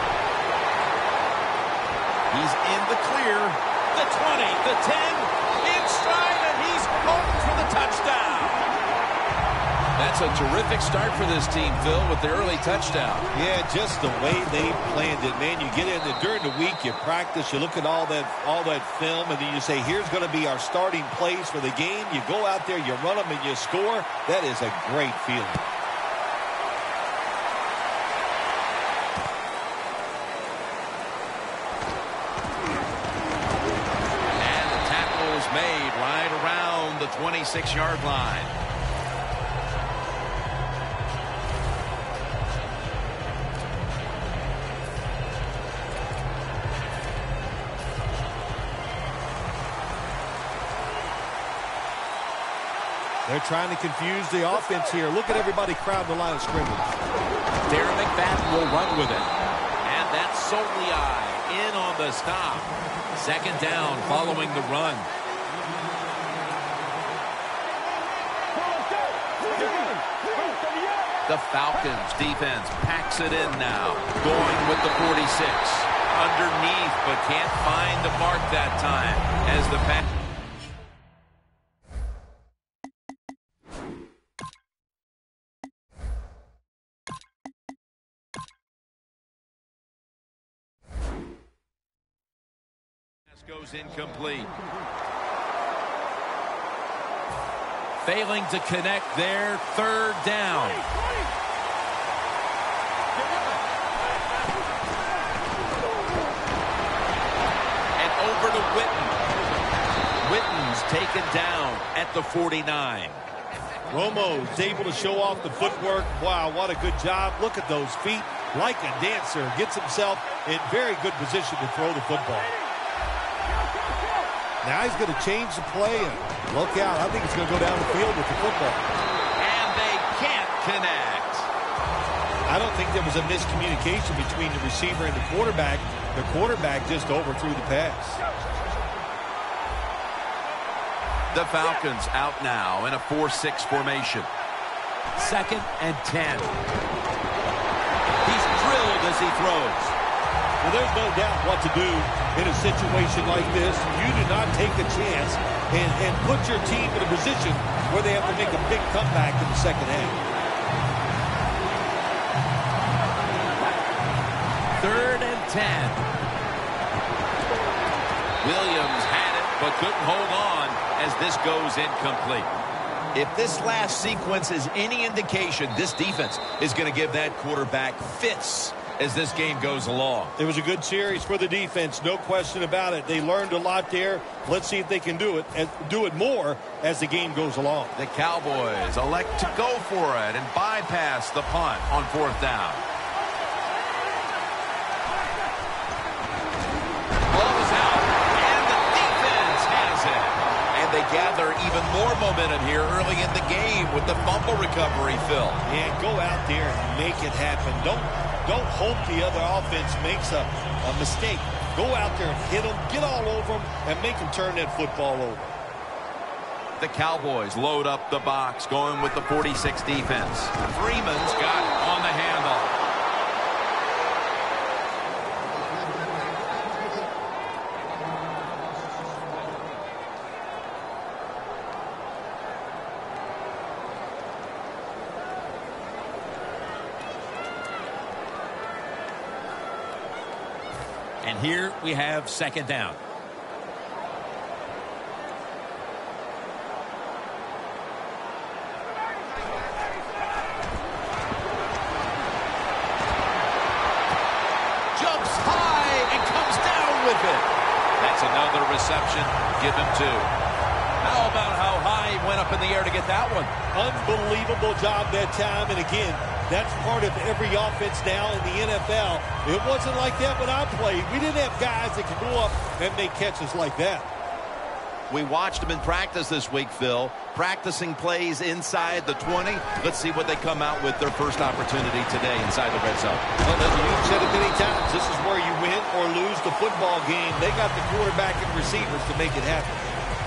He's in the clear. The 20, the 10, in stride, and he's home for the touchdown. That's a terrific start for this team, Phil, with the early touchdown. Yeah, just the way they planned it, man. You get in there during the week, you practice, you look at all that film, and then you say, here's going to be our starting plays for the game. You go out there, you run them, and you score. That is a great feeling. And the tackle is made right around the 26-yard line. They're trying to confuse the offense here. Look at everybody crowd the line of scrimmage. Darren McFadden will run with it. And that's Soliai in on the stop. Second down following the run. The Falcons defense packs it in now. Going with the 46. Underneath, but can't find the mark that time as the pass. Goes incomplete. Failing to connect there, third down. And over to Witten. Witten's taken down at the 49. Romo's able to show off the footwork. Wow, what a good job. Look at those feet. Like a dancer. Gets himself in very good position to throw the football. Now he's going to change the play, and look out. I think he's going to go down the field with the football. And they can't connect. I don't think there was a miscommunication between the receiver and the quarterback. The quarterback just overthrew the pass. The Falcons out now in a 4-6 formation. 2nd and 10. He's drilled as he throws. Well, there's no doubt what to do in a situation like this. You do not take a chance and put your team in a position where they have to make a big comeback in the second half. 3rd and 10. Williams had it, but couldn't hold on as this goes incomplete. If this last sequence is any indication, this defense is going to give that quarterback fits as this game goes along. It was a good series for the defense, no question about it. They learned a lot there. Let's see if they can do it more as the game goes along. The Cowboys elect to go for it and bypass the punt on 4th down. Ball is out, and the defense has it. And they gather even more momentum here early in the game with the fumble recovery, Phil. Yeah, go out there and make it happen. Don't hope the other offense makes a mistake. Go out there and hit them, get all over them, and make them turn that football over. The Cowboys load up the box, going with the 46 defense. Freeman's got it on the handle. And here we have 2nd down. Jumps high and comes down with it. That's another reception. Give him 2. How about how high he went up in the air to get that one? Unbelievable job that time. And again, that's part of every offense now in the NFL. It wasn't like that when I played. We didn't have guys that could go up and make catches like that. We watched them in practice this week, Phil, practicing plays inside the 20. Let's see what they come out with their first opportunity today inside the red zone. Well, you've said it many times. This is where you win or lose the football game. They got the quarterback and receivers to make it happen.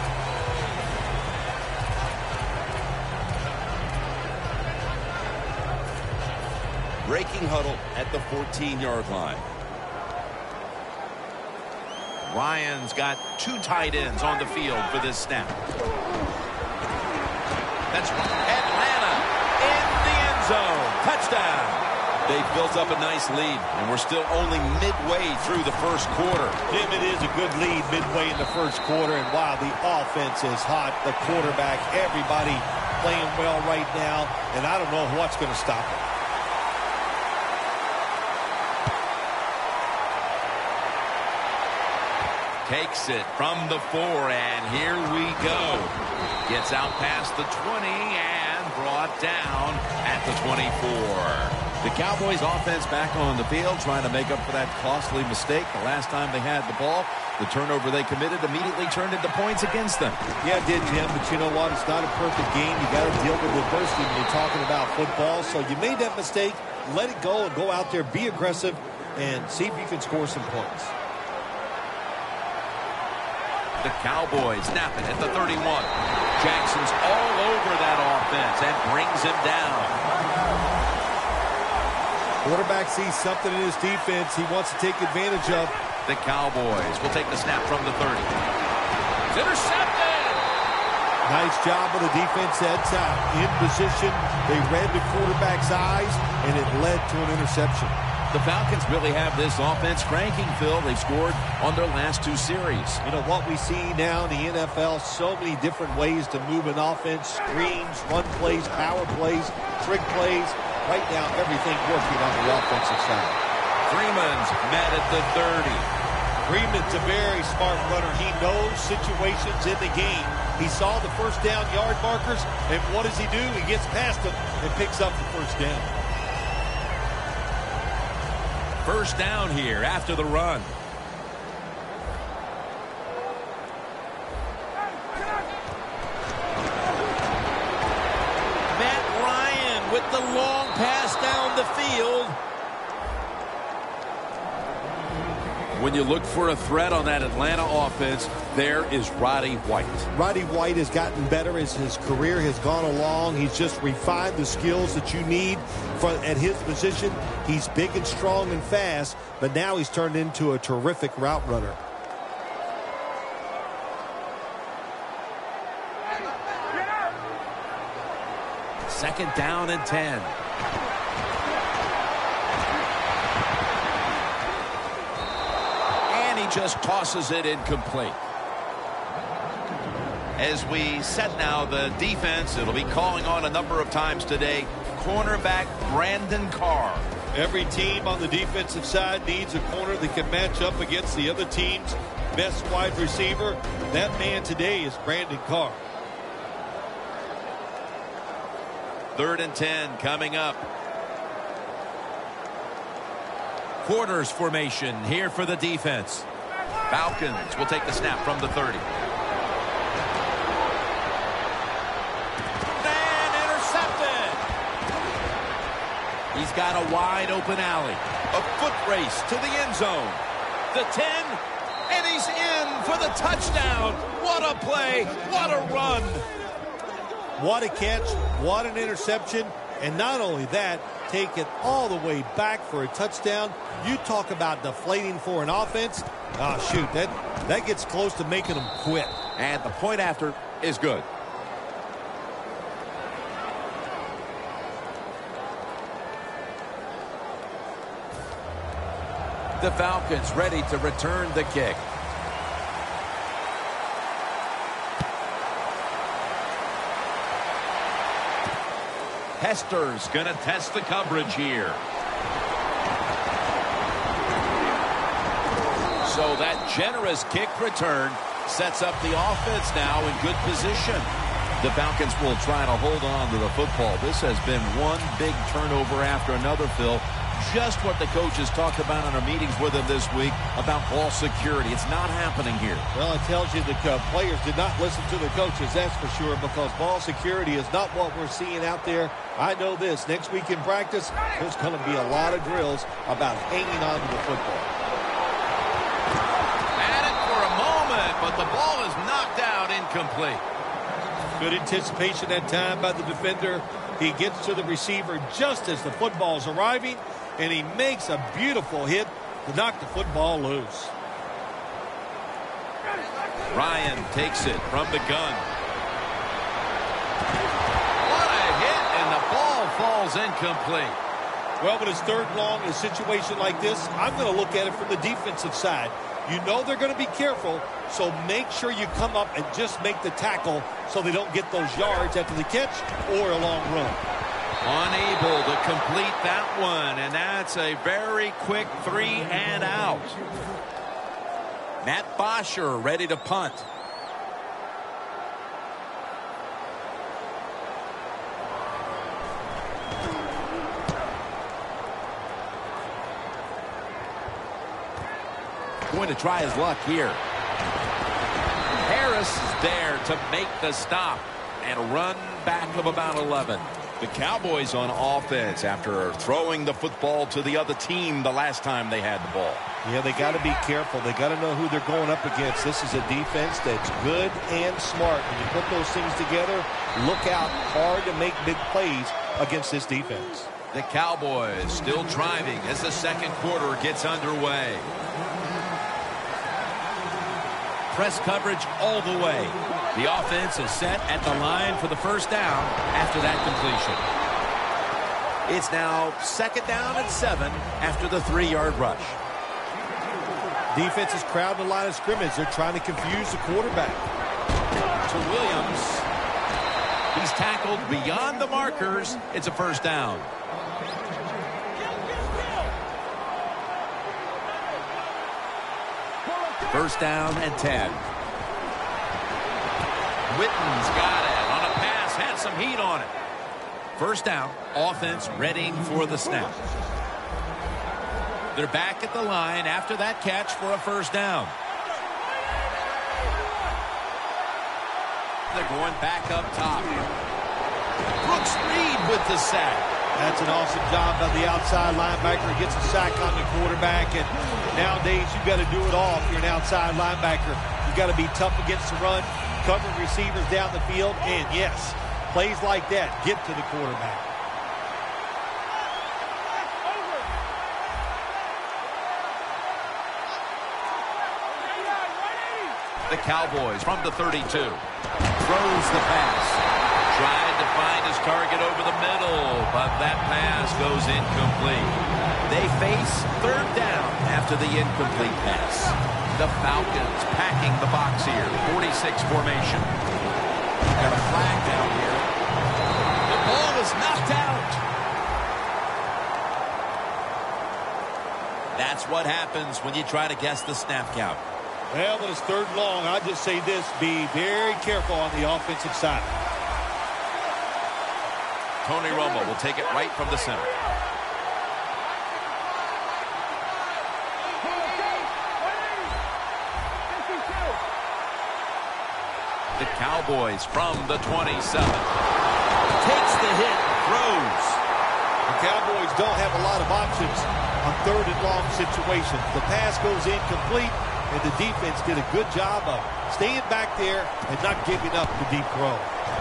Breaking huddle at the 14-yard line. Ryan's got 2 tight ends on the field for this snap. That's Atlanta in the end zone. Touchdown. They've built up a nice lead, and we're still only midway through the first quarter. Jim, it is a good lead midway in the first quarter, and wow, the offense is hot. The quarterback, everybody playing well right now, and I don't know what's going to stop it. Takes it from the 4, and here we go. Gets out past the 20 and brought down at the 24. The Cowboys offense back on the field trying to make up for that costly mistake the last time they had the ball. The turnover they committed immediately turned into points against them. Yeah, it did, Jim, but you know what? It's not a perfect game. You got to deal with adversity when you're talking about football. So you made that mistake. Let it go and go out there, be aggressive, and see if you can score some points. The Cowboys snap it at the 31. Jackson's all over that offense and brings him down. Quarterback sees something in his defense he wants to take advantage of. The Cowboys will take the snap from the 30. It's intercepted! Nice job of the defense that time. In position, they read the quarterback's eyes, and it led to an interception. The Falcons really have this offense cranking, Phil. They've scored on their last 2 series. You know, what we see now in the NFL, so many different ways to move an offense. Screens, run plays, power plays, trick plays. Right now, everything working on the offensive side. Freeman's met at the 30. Freeman's a very smart runner. He knows situations in the game. He saw the first down yard markers, and what does he do? He gets past them and picks up the first down. First down here after the run. Matt Ryan with the long pass down the field. When you look for a threat on that Atlanta offense, there is Roddy White. Roddy White has gotten better as his career has gone along. He's just refined the skills that you need at his position. He's big and strong and fast, but now he's turned into a terrific route runner. Second down and 10. Just tosses it incomplete. As we set now the defense, it'll be calling on a number of times today, cornerback Brandon Carr. Every team on the defensive side needs a corner that can match up against the other team's best wide receiver. That man today is Brandon Carr. 3rd and 10 coming up. Quarters formation here for the defense. Falcons will take the snap from the 30. And intercepted. He's got a wide open alley. A foot race to the end zone. The 10, and he's in for the touchdown. What a play. What a run. What a catch. What an interception. And not only that, take it all the way back for a touchdown. You talk about deflating for an offense. Oh, shoot, that gets close to making them quit. And the point after is good. The Falcons ready to return the kick. Hester's going to test the coverage here. So that generous kick return sets up the offense now in good position. The Falcons will try to hold on to the football. This has been one big turnover after another, Phil. Just what the coaches talked about in our meetings with him this week about ball security. It's not happening here. Well, it tells you the players did not listen to the coaches, that's for sure, because ball security is not what we're seeing out there. I know this. Next week in practice, there's going to be a lot of drills about hanging on to the football. At it for a moment, but the ball is knocked out incomplete. Good anticipation that time by the defender. He gets to the receiver just as the football's arriving, and he makes a beautiful hit to knock the football loose. Ryan takes it from the gun. What a hit, and the ball falls incomplete. Well, when it's 3rd and long in a situation like this, I'm going to look at it from the defensive side. You know they're going to be careful, so make sure you come up and just make the tackle so they don't get those yards after the catch or a long run. Unable to complete that one, and that's a very quick 3 and out. Matt Bosher ready to punt. Going to try his luck here. Harris is there to make the stop and a run back of about 11. The Cowboys on offense after throwing the football to the other team the last time they had the ball. Yeah, they got to be careful. They got to know who they're going up against. This is a defense that's good and smart. When you put those things together, look out hard to make big plays against this defense. The Cowboys still driving as the second quarter gets underway. Press coverage all the way. The offense is set at the line for the first down after that completion. It's now 2nd down and 7 after the 3-yard rush. Defense is crowding the line of scrimmage. They're trying to confuse the quarterback. To Williams. He's tackled beyond the markers. It's a first down. First down and 10. Witten's got it on a pass, had some heat on it. First down, offense ready for the snap. They're back at the line after that catch for a first down. They're going back up top. Brooks Reed with the sack. That's an awesome job by the outside linebacker. Gets a sack on the quarterback. And nowadays, you've got to do it all if you're an outside linebacker. You've got to be tough against the run, cover receivers down the field, and yes, plays like that get to the quarterback. The Cowboys from the 32. Throws the pass. Tried to find his target over the middle, but that pass goes incomplete. They face third down after the incomplete pass. The Falcons packing the box here. 46 formation. Got a flag down here. The ball is knocked out. That's what happens when you try to guess the snap count. Well, when it's third and long, I just say this, be very careful on the offensive side. Tony Romo will take it right from the center. The Cowboys from the 27. Takes the hit, throws. The Cowboys don't have a lot of options on third and long situations. The pass goes incomplete, and the defense did a good job of staying back there and not giving up the deep throw.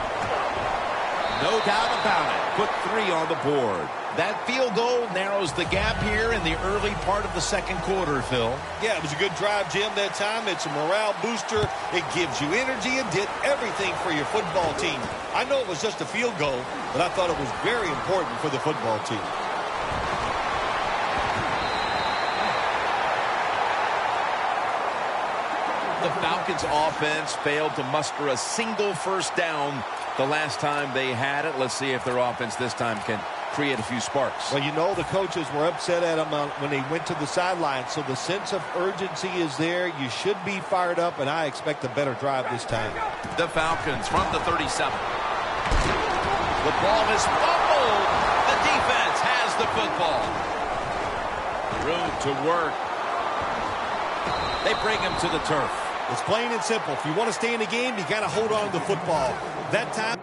No doubt about it. Put 3 on the board. That field goal narrows the gap here in the early part of the second quarter, Phil. Yeah, it was a good drive, Jim, that time. It's a morale booster. It gives you energy and did everything for your football team. I know it was just a field goal, but I thought it was very important for the football team. The Falcons offense failed to muster a single first down the last time they had it. Let's see if their offense this time can create a few sparks. Well, you know the coaches were upset at them when they went to the sideline, so the sense of urgency is there. You should be fired up, and I expect a better drive this time. The Falcons from the 37. The ball is fumbled. The defense has the football. Room to work. They bring him to the turf. It's plain and simple. If you want to stay in the game, you got to hold on to the football. That time.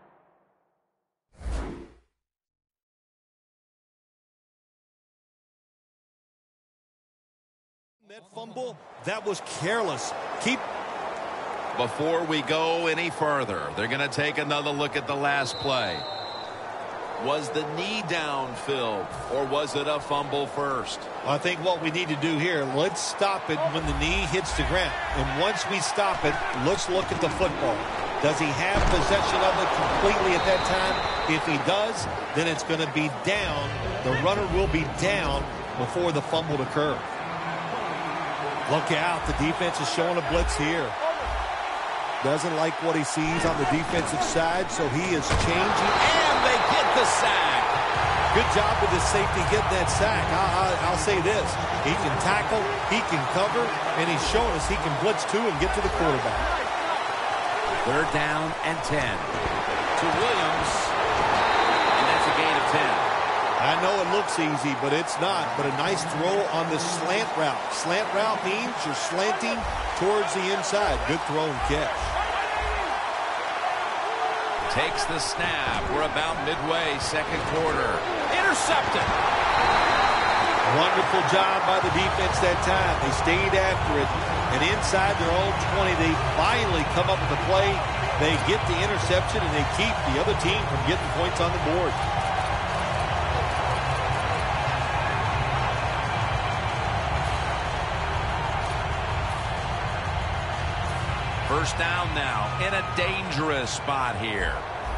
That fumble, that was careless. Before we go any further, they're going to take another look at the last play. Was the knee down, Phil, or was it a fumble first? I think what we need to do here, let's stop it when the knee hits the ground. And once we stop it, let's look at the football. Does he have possession of it completely at that time? If he does, then it's going to be down. The runner will be down before the fumble occurs. Look out. The defense is showing a blitz here. Doesn't like what he sees on the defensive side, so he is changing. And they get the sack. Good job with the safety getting that sack. I'll say this. He can tackle, he can cover, and he's shown us he can blitz too and get to the quarterback. Third down and 10 to Williams. And that's a gain of 10. I know it looks easy, but it's not. But a nice throw on the slant route. Slant route means you're slanting towards the inside. Good throw and catch. Takes the snap. We're about midway, second quarter. Intercepted. Wonderful job by the defense that time. They stayed after it. And inside their own 20, they finally come up with a play. They get the interception, and they keep the other team from getting points on the board. First down now in a dangerous spot here.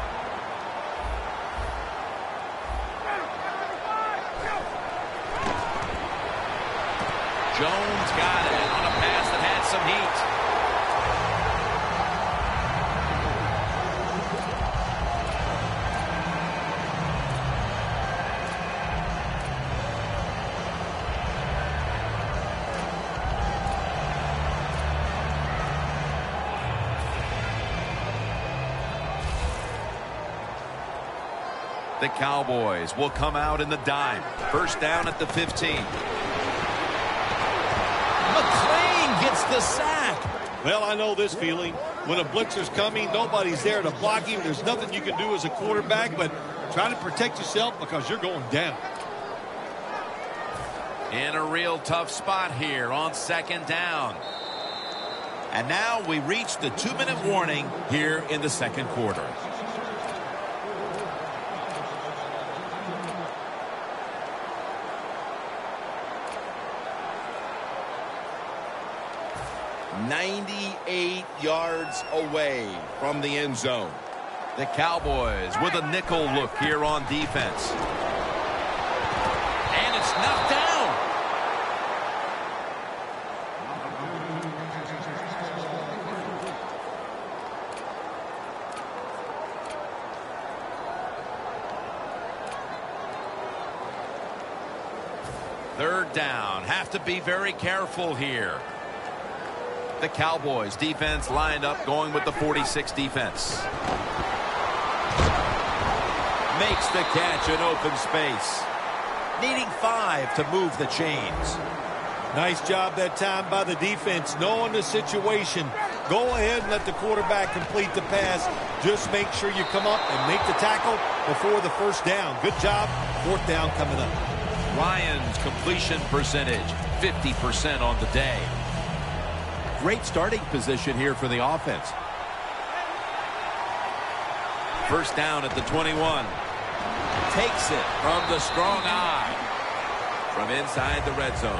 Jones got it on a pass that had some heat. The Cowboys will come out in the dime. First down at the 15. McClain gets the sack. Well, I know this feeling. when a blitzer's coming, nobody's there to block him. There's nothing you can do as a quarterback but try to protect yourself because you're going down. In a real tough spot here on second down. And now we reach the 2-minute warning here in the second quarter. "98 yards away from the end zone." The Cowboys with a nickel look here on defense. And it's knocked down. Third down. Have to be very careful here. The Cowboys defense lined up going with the 46 defense. Makes the catch in open space. Needing 5 to move the chains. Nice job that time by the defense. Knowing the situation. Go ahead and let the quarterback complete the pass. Just make sure you come up and make the tackle before the first down. Good job. Fourth down coming up. Ryan's completion percentage, 50% on the day. Great starting position here for the offense. First down at the 21. Takes it from the strong eye. From inside the red zone.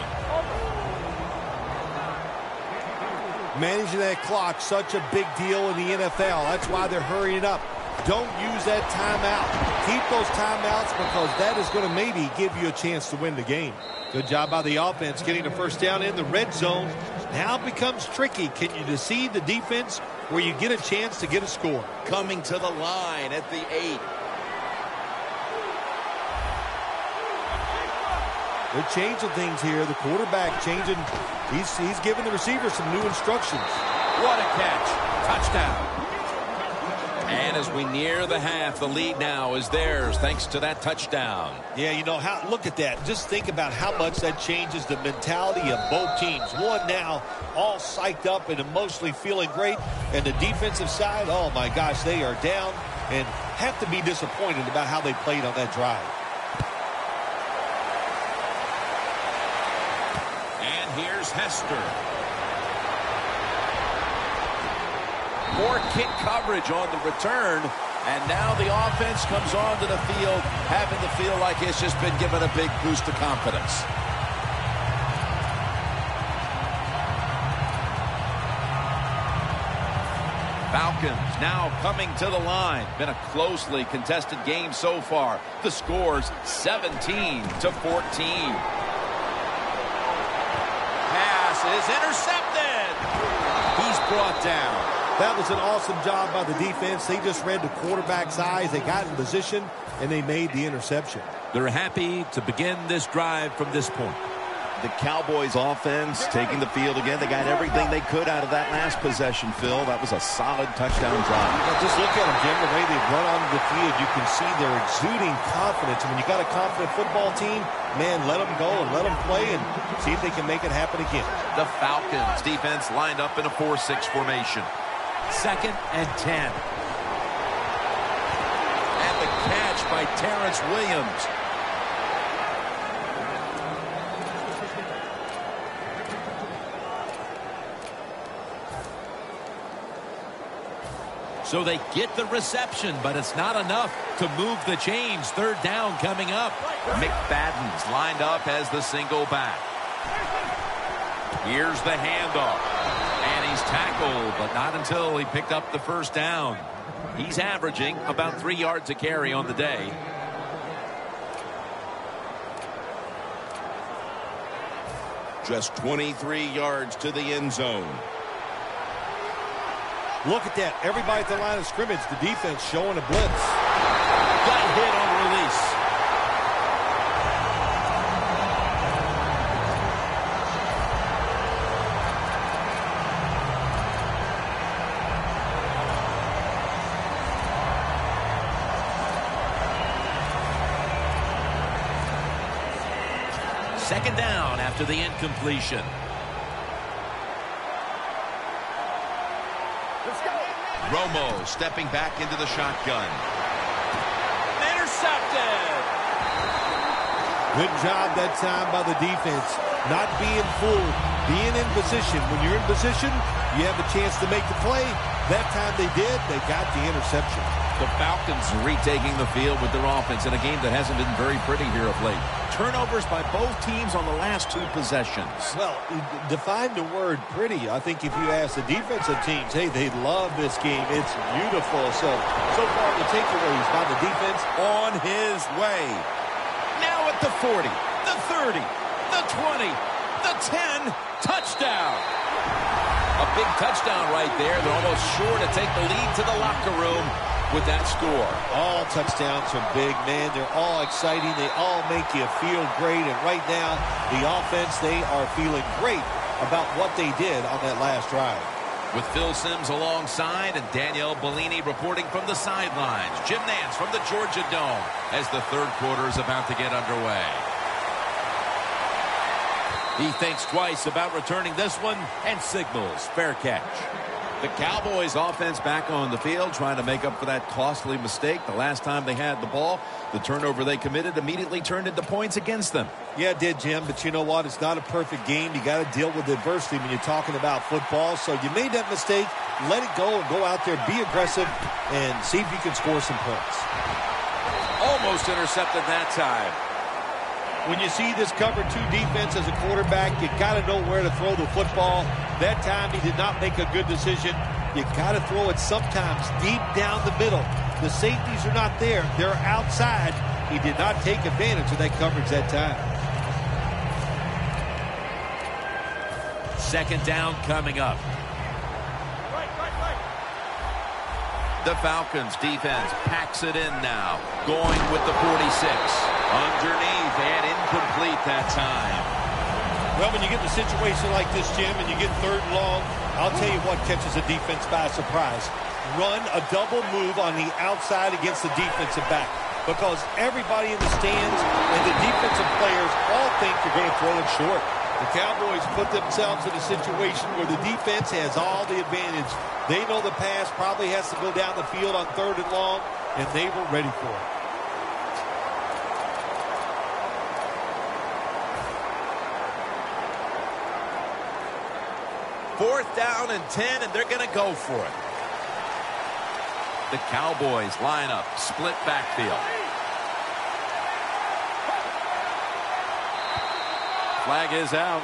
Managing that clock, such a big deal in the NFL. That's why they're hurrying up. Don't use that timeout. Keep those timeouts because that is going to maybe give you a chance to win the game. Good job by the offense getting the first down in the red zone. Now it becomes tricky. Can you deceive the defense where you get a chance to get a score? Coming to the line at the 8. They're changing things here. The quarterback changing. He's giving the receiver some new instructions. What a catch. Touchdown. And as we near the half, the lead now is theirs thanks to that touchdown. Yeah, you know, look at that. Just think about how much that changes the mentality of both teams. One now all psyched up and emotionally feeling great. And the defensive side, oh my gosh, they are down and have to be disappointed about how they played on that drive. And here's Hester. More kick coverage on the return, and now the offense comes onto the field having to feel like it's just been given a big boost of confidence. Falcons now coming to the line. Been a closely contested game so far. The score's 17-14. Pass is intercepted. He's brought down. That was an awesome job by the defense. They just read the quarterback's eyes. They got in position, and they made the interception. They're happy to begin this drive from this point. The Cowboys offense taking the field again. They got everything they could out of that last possession, Phil. That was a solid touchdown drive. Well, just look at them, Jim, the way they run onto the field. You can see they're exuding confidence. And when you got a confident football team, man, let them go and let them play and see if they can make it happen again. The Falcons defense lined up in a 4-6 formation. 2nd and 10. And the catch by Terrence Williams. So they get the reception, but it's not enough to move the chains. Third down coming up. McFadden's lined up as the single back. Here's the handoff. And he's tackled, but not until he picked up the first down. He's averaging about 3 yards a carry on the day. Just 23 yards to the end zone. Look at that. Everybody at the line of scrimmage, the defense showing a blitz. Got hit on release. Second down after the incompletion. Romo stepping back into the shotgun. Intercepted. Good job that time by the defense. Not being fooled. Being in position. When you're in position, you have a chance to make the play. That time they did. They got the interception. The Falcons retaking the field with their offense in a game that hasn't been very pretty here of late. Turnovers by both teams on the last 2 possessions. Well, define the word pretty. I think if you ask the defensive teams, hey, they love this game. It's beautiful. So far the takeaways by the defense. On his way. Now at the 40, the 30, the 20, the 10. Touchdown. A big touchdown right there. They're almost sure to take the lead to the locker room with that score. All touchdowns are big, man. They're all exciting. They all make you feel great. And right now, the offense, they are feeling great about what they did on that last drive. With Phil Simms alongside and Danielle Bellini reporting from the sidelines. Jim Nantz from the Georgia Dome as the third quarter is about to get underway. He thinks twice about returning this one and signals fair catch. The Cowboys offense back on the field trying to make up for that costly mistake. The last time they had the ball, the turnover they committed immediately turned into points against them. Yeah, it did, Jim, but you know what? It's not a perfect game. You got to deal with adversity when you're talking about football. So you made that mistake, let it go and go out there, be aggressive, and see if you can score some points. Almost intercepted that time. When you see this cover 2 defense as a quarterback, you got to know where to throw the football. That time he did not make a good decision. You got to throw it sometimes deep down the middle. The safeties are not there. They're outside. He did not take advantage of that coverage that time. Second down coming up. The Falcons defense packs it in now. Going with the 46. Underneath and incomplete that time. Well, when you get in a situation like this, Jim, and you get 3rd and long, I'll tell you what catches a defense by surprise. Run a double move on the outside against the defensive back. Because everybody in the stands and the defensive players all think you're going to throw it short. The Cowboys put themselves in a situation where the defense has all the advantage. They know the pass probably has to go down the field on 3rd and long, and they were ready for it. Fourth down and 10, and they're going to go for it. The Cowboys line up, split backfield. Flag is out.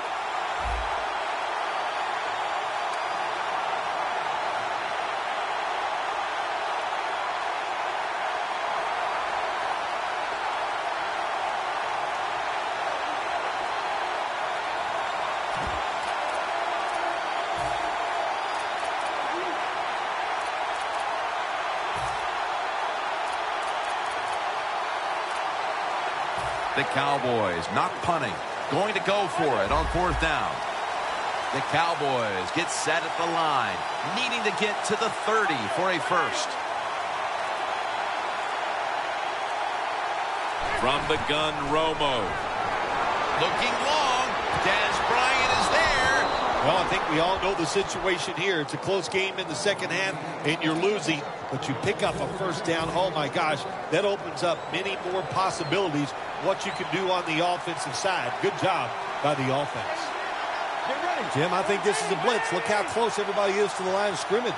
The Cowboys not punting. Going to go for it on 4th down. The Cowboys get set at the line, needing to get to the 30 for a first. From the gun, Romo. Looking long. Dez Bryant is there. Well, I think we all know the situation here. It's a close game in the second half, and you're losing, but you pick up a first down. Oh, my gosh, that opens up many more possibilities what you can do on the offensive side. Good job by the offense. Get ready. Jim, I think this is a blitz. Look how close everybody is to the line of scrimmage.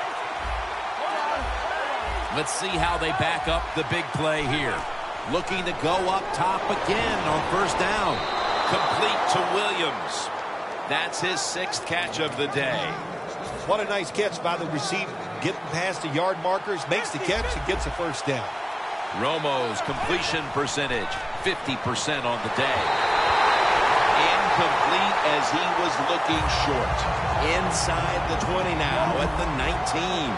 Let's see how they back up the big play here. Looking to go up top again on 1st down. Complete to Williams. That's his 6th catch of the day. What a nice catch by the receiver. Getting past the yard markers, makes the catch, and gets a first down. Romo's completion percentage, 50% on the day. Incomplete as he was looking short. Inside the 20 now at the 19.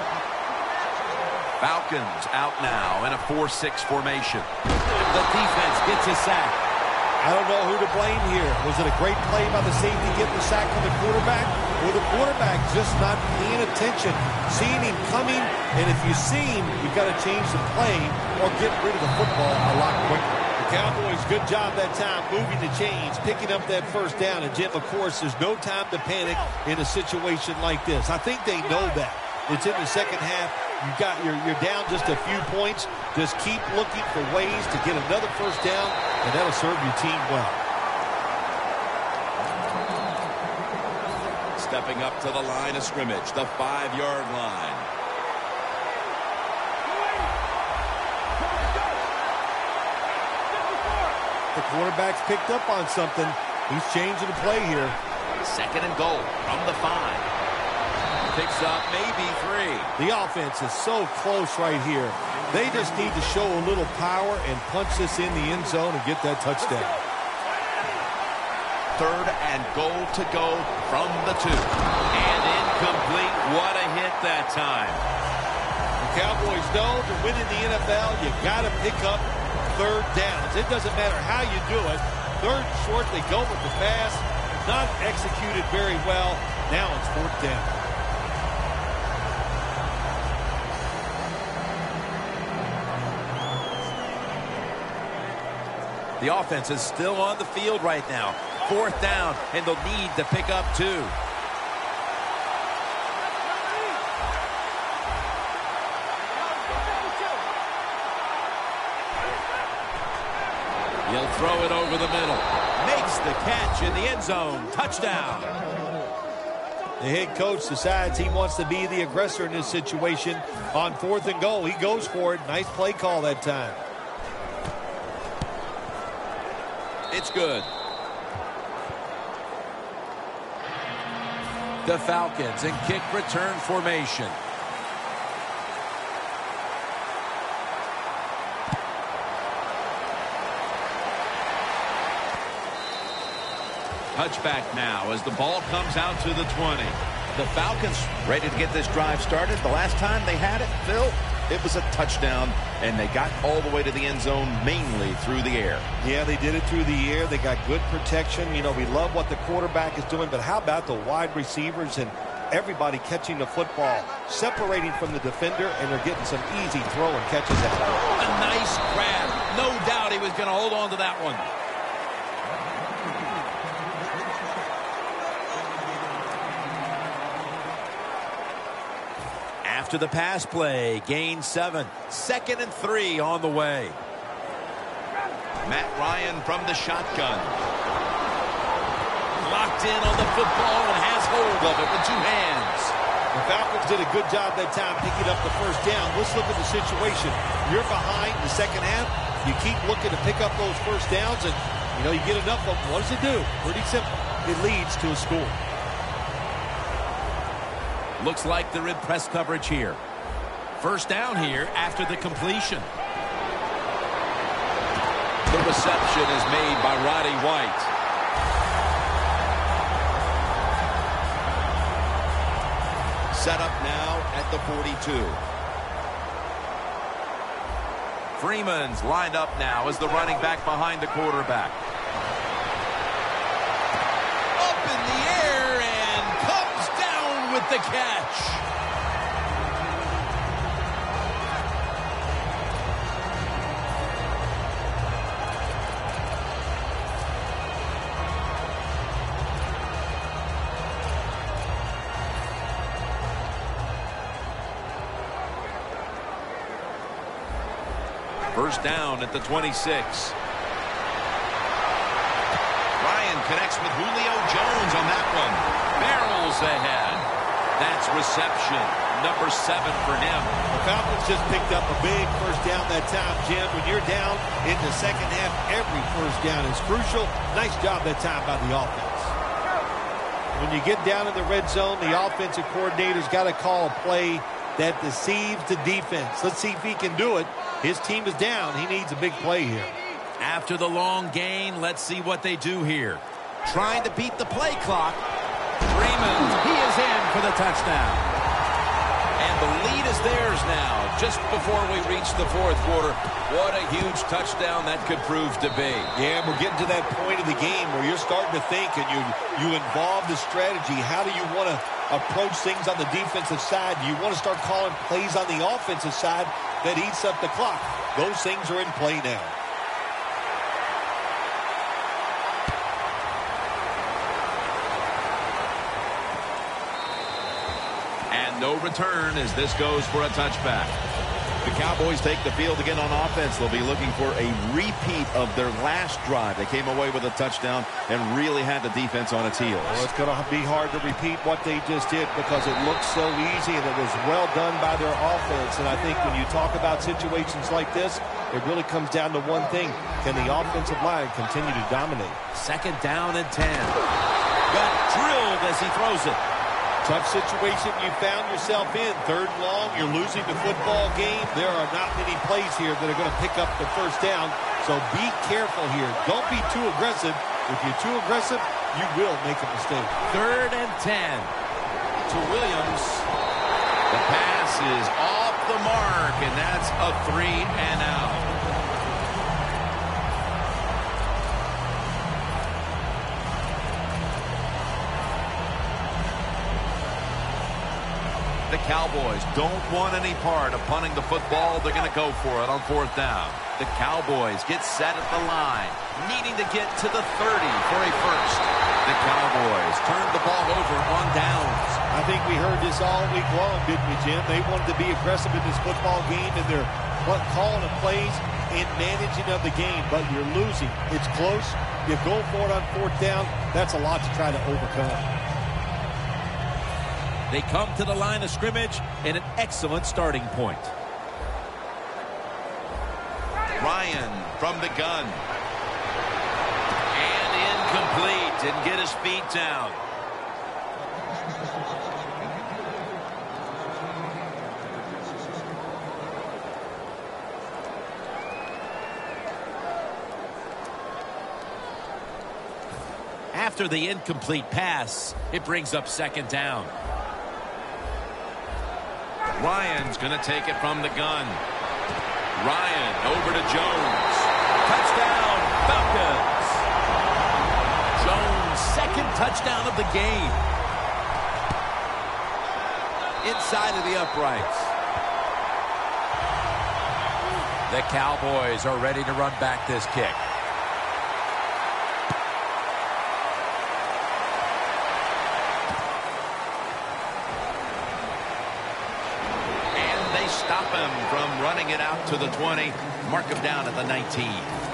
Falcons out now in a 4-6 formation. The defense gets a sack. I don't know who to blame here. Was it a great play by the safety getting the sack from the quarterback? Or the quarterback just not paying attention, seeing him coming, and if you see him, you've got to change the play or get rid of the football a lot quicker. The Cowboys, good job that time moving the chains, picking up that first down. And, Jim, of course, there's no time to panic in a situation like this. I think they know that. It's in the second half. You're down just a few points. Just keep looking for ways to get another first down, and that'll serve your team well. Stepping up to the line of scrimmage, the 5-yard line. The quarterback's picked up on something. He's changing the play here. 2nd and goal from the 5. Picks up maybe 3. The offense is so close right here. They just need to show a little power and punch this in the end zone and get that touchdown. 3rd and goal to go from the 2. And incomplete. What a hit that time. The Cowboys know to win in the NFL, you got to pick up 3rd downs. It doesn't matter how you do it. 3rd and short, they go with the pass. Not executed very well. Now it's 4th down. The offense is still on the field right now. 4th down, and they'll need to pick up 2. He'll throw it over the middle. Makes the catch in the end zone. Touchdown. The head coach decides he wants to be the aggressor in this situation. On 4th and goal, he goes for it. Nice play call that time. It's good. The Falcons in kick return formation. Touchback now as the ball comes out to the 20. The Falcons ready to get this drive started. The last time they had it, Phil, it was a touchdown, and they got all the way to the end zone mainly through the air. Yeah, they did it through the air. They got good protection. You know, we love what the quarterback is doing, but how about the wide receivers and everybody catching the football, separating from the defender, and they're getting some easy throw and catches out. A nice grab. No doubt he was going to hold on to that one. After the pass play, gain 7. 2nd and 3 on the way. Matt Ryan from the shotgun. Locked in on the football and has hold of it with 2 hands. The Falcons did a good job that time picking up the first down. Let's look at the situation. You're behind the second half. You keep looking to pick up those first downs, and, you know, you get enough of them. What does it do? Pretty simple. It leads to a score. Looks like they're in press coverage here. First down here after the completion. The reception is made by Roddy White. Set up now at the 42. Freeman's lined up now as the running back behind the quarterback. Up in the air and comes down with the catch. First down at the 26. Ryan connects with Julio Jones on that one. Barrels ahead. That's reception. Number 7 for him. The Falcons just picked up a big first down that time, Jim. When you're down in the second half, every first down is crucial. Nice job that time by the offense. When you get down in the red zone, the offensive coordinator's got to call a play that deceives the defense. Let's see if he can do it. His team is down. He needs a big play here. After the long gain, let's see what they do here. Trying to beat the play clock. Freeman, he is in for the touchdown. And the lead is theirs now, just before we reach the fourth quarter. What a huge touchdown that could prove to be. Yeah, we're getting to that point of the game where you're starting to think and you involve the strategy. How do you want to approach things on the defensive side? Do you want to start calling plays on the offensive side that eats up the clock? Those things are in play now. no return as this goes for a touchback. The Cowboys take the field again on offense. They'll be looking for a repeat of their last drive. They came away with a touchdown and really had the defense on its heels. Well, it's going to be hard to repeat what they just did because it looked so easy and it was well done by their offense. And I think when you talk about situations like this, it really comes down to one thing. Can the offensive line continue to dominate? 2nd down and 10. Got drilled as he throws it. Tough situation you found yourself in. 3rd and long, you're losing the football game. There are not many plays here that are going to pick up the 1st down. So be careful here. Don't be too aggressive. If you're too aggressive, you will make a mistake. 3rd and 10 to Williams. The pass is off the mark, and that's a 3 and out. The Cowboys don't want any part of punting the football. They're going to go for it on 4th down. The Cowboys get set at the line, needing to get to the 30 for a first. The Cowboys turn the ball over on downs. I think we heard this all week long, didn't we, Jim? They wanted to be aggressive in this football game, and they're calling the plays and managing of the game, but you're losing. It's close. You go for it on 4th down. That's a lot to try to overcome. They come to the line of scrimmage in an excellent starting point. Ryan from the gun. And incomplete. Didn't get his feet down. After the incomplete pass, it brings up 2nd down. Ryan's going to take it from the gun. Ryan over to Jones. Touchdown, Falcons. Jones' 2nd touchdown of the game. Inside of the uprights. The Cowboys are ready to run back this kick. Stop him from running it out to the 20. Mark him down at the 19.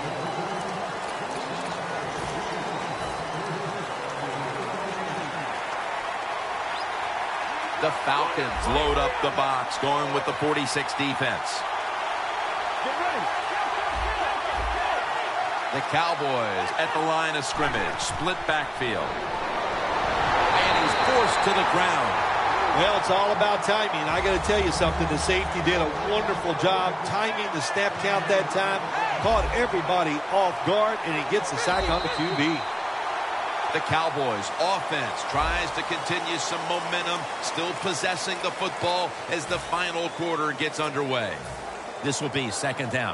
The Falcons load up the box, going with the 46 defense. The Cowboys at the line of scrimmage, split backfield. And he's forced to the ground. Well, it's all about timing. I got to tell you something. The safety did a wonderful job timing the snap count that time. Caught everybody off guard, and he gets the sack on the QB. The Cowboys offense tries to continue some momentum, still possessing the football as the final quarter gets underway. This will be 2nd down.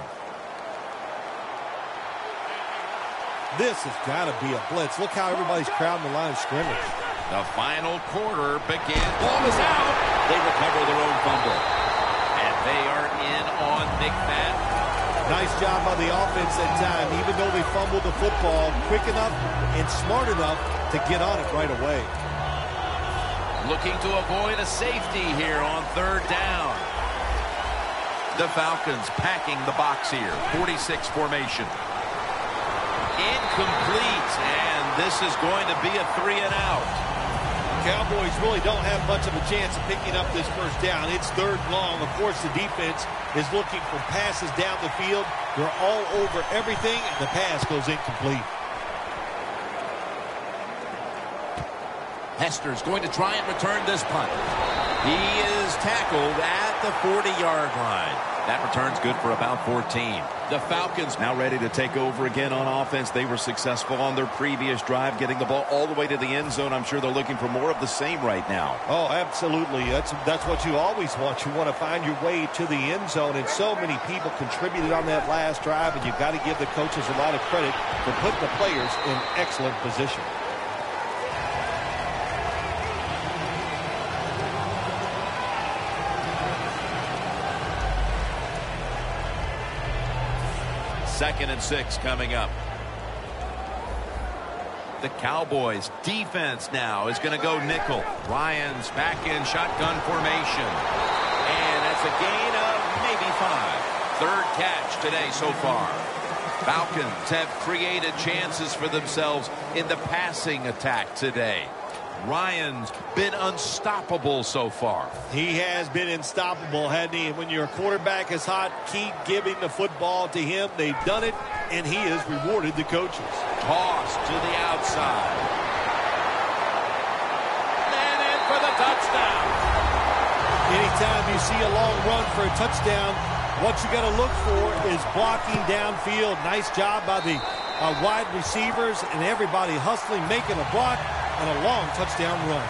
This has got to be a blitz. Look how everybody's crowding the line of scrimmage. The final quarter begins. Ball is out. They recover their own fumble. And they are in on McFadden. Nice job by the offense that time. Even though they fumbled the football, quick enough and smart enough to get on it right away. Looking to avoid a safety here on 3rd down. The Falcons packing the box here. 46 formation. Incomplete. And this is going to be a 3 and out. Cowboys really don't have much of a chance of picking up this 1st down. It's 3rd long. Of course, the defense is looking for passes down the field. They're all over everything, and the pass goes incomplete. Hester's going to try and return this punt. He is tackled at the 40-yard line. That return's good for about 14. The Falcons now ready to take over again on offense. They were successful on their previous drive, getting the ball all the way to the end zone. I'm sure they're looking for more of the same right now. Oh, absolutely. That's what you always want. You want to find your way to the end zone, and so many people contributed on that last drive, and you've got to give the coaches a lot of credit for putting the players in excellent position. Second and 6 coming up. The Cowboys defense now is going to go nickel. Ryans back in shotgun formation. And that's a gain of maybe 5. Third catch today so far. Falcons have created chances for themselves in the passing attack today. Ryan's been unstoppable so far. He has been unstoppable, hasn't he? And when your quarterback is hot, keep giving the football to him. They've done it, and he has rewarded the coaches. Toss to the outside. And in for the touchdown. Anytime you see a long run for a touchdown, what you got to look for is blocking downfield. Nice job by the wide receivers and everybody hustling, making a block. And a long touchdown run.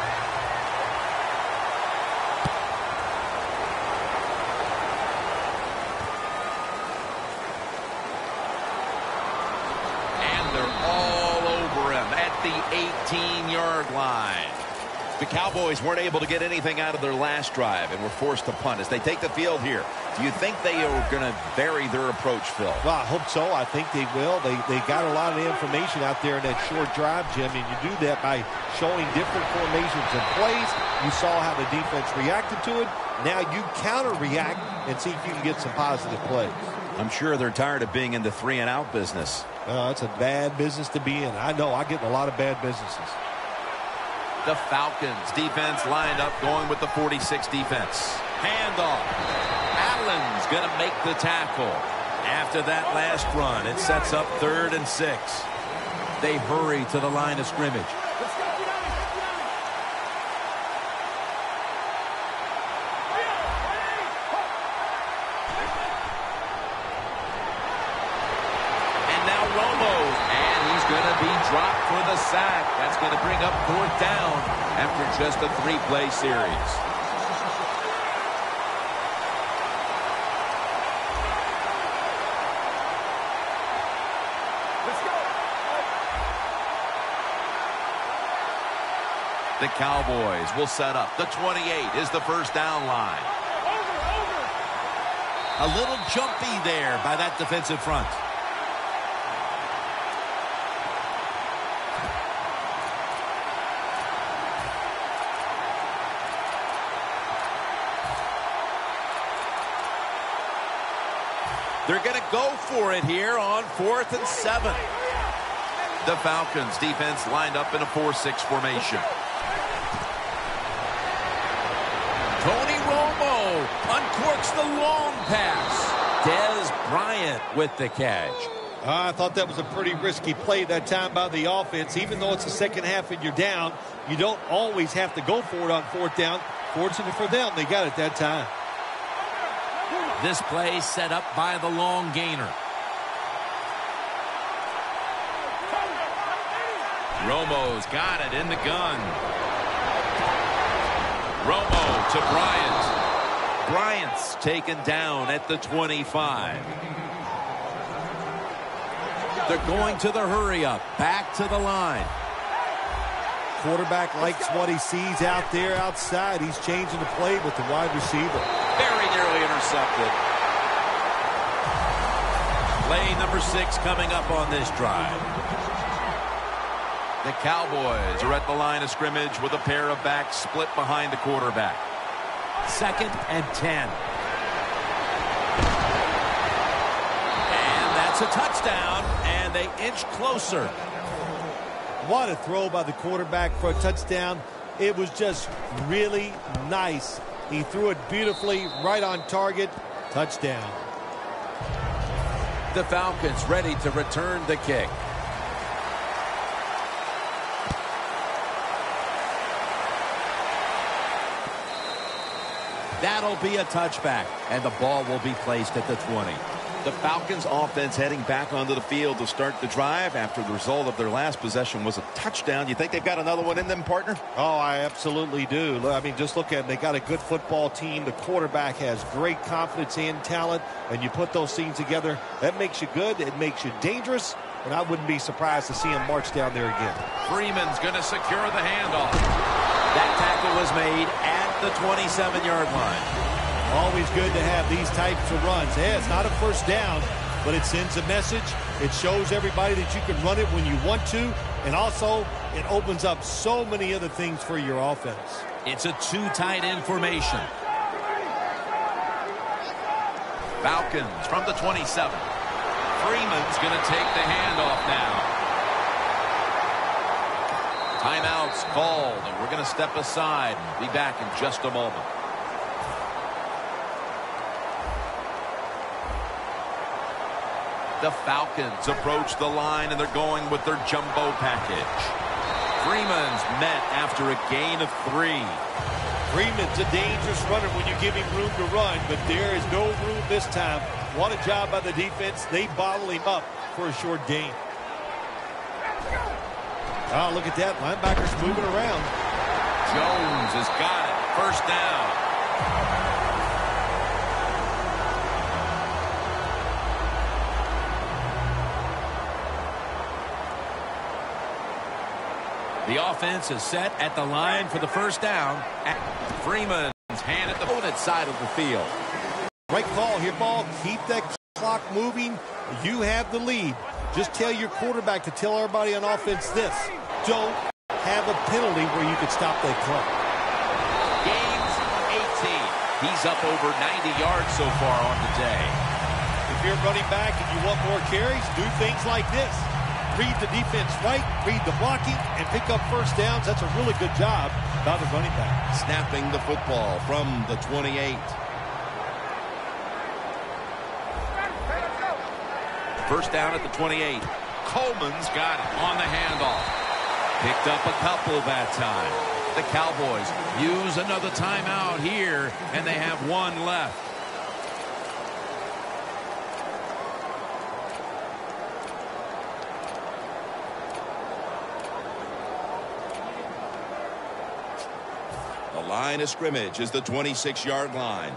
And they're all over him at the 18-yard line. The Cowboys weren't able to get anything out of their last drive and were forced to punt. As they take the field here, do you think they are going to vary their approach, Phil? Well, I hope so. I think they will. They got a lot of information out there in that short drive, Jim, and you do that by showing different formations and plays. You saw how the defense reacted to it. Now you counter-react and see if you can get some positive plays. I'm sure they're tired of being in the 3-and-out business. It's a bad business to be in. I know. I get in a lot of bad businesses. The Falcons defense lined up going with the 46 defense. Handoff. Allen's going to make the tackle. After that last run, it sets up 3rd and 6. They hurry to the line of scrimmage. Dropped for the sack. That's going to bring up 4th down after just a 3-play series. Let's go. The Cowboys will set up. The 28 is the 1st down line. A little jumpy there by that defensive front. They're going to go for it here on 4th and 7. The Falcons defense lined up in a 4-6 formation. Tony Romo uncorks the long pass. Dez Bryant with the catch. I thought that was a pretty risky play that time by the offense. Even though it's the second half and you're down, you don't always have to go for it on 4th down. Fortunate for them, they got it that time. This play set up by the long gainer. Romo's got it in the gun. Romo to Bryant. Bryant's taken down at the 25. They're going to the hurry up. Back to the line. Quarterback likes what he sees out there outside. He's changing the play with the wide receiver. Very nearly intercepted. Play number 6 coming up on this drive. The Cowboys are at the line of scrimmage with a pair of backs split behind the quarterback. 2nd and 10. And that's a touchdown, and they inch closer. What a throw by the quarterback for a touchdown. It was just really nice. He threw it beautifully, right on target. Touchdown. The Falcons ready to return the kick. That'll be a touchback, and the ball will be placed at the 20. The Falcons offense heading back onto the field to start the drive after the result of their last possession was a touchdown. You think they've got another one in them, partner? Oh, I absolutely do. I mean, just look at them. They got a good football team. The quarterback has great confidence and talent, and you put those things together, that makes you good. It makes you dangerous, and I wouldn't be surprised to see him march down there again. Freeman's going to secure the handoff. That tackle was made at the 27-yard line. Always good to have these types of runs. Yeah, it's not a first down, but it sends a message. It shows everybody that you can run it when you want to, and also it opens up so many other things for your offense. It's a two tight end formation. Falcons from the 27. Freeman's going to take the handoff now. Timeout's called, and we're going to step aside and be back in just a moment. The Falcons approach the line, and they're going with their jumbo package. Freeman's met after a gain of 3. Freeman's a dangerous runner when you give him room to run, but there is no room this time. What a job by the defense. They bottle him up for a short gain. Oh, look at that. Linebacker's moving around. Jones has got it. First down. The offense is set at the line for the first down. Freeman's hand at the opponent's side of the field. Right call here, ball. Keep that clock moving. You have the lead. Just tell your quarterback to tell everybody on offense this. Don't have a penalty where you could stop that clock. Gains 18. He's up over 90 yards so far on the day. If you're running back and you want more carries, do things like this. Read the defense right, read the blocking, and pick up first downs. That's a really good job by the running back. Snapping the football from the 28. First down at the 28. Coleman's got it on the handoff. Picked up a couple that time. The Cowboys use another timeout here, and they have one left. The line of scrimmage is the 26-yard line.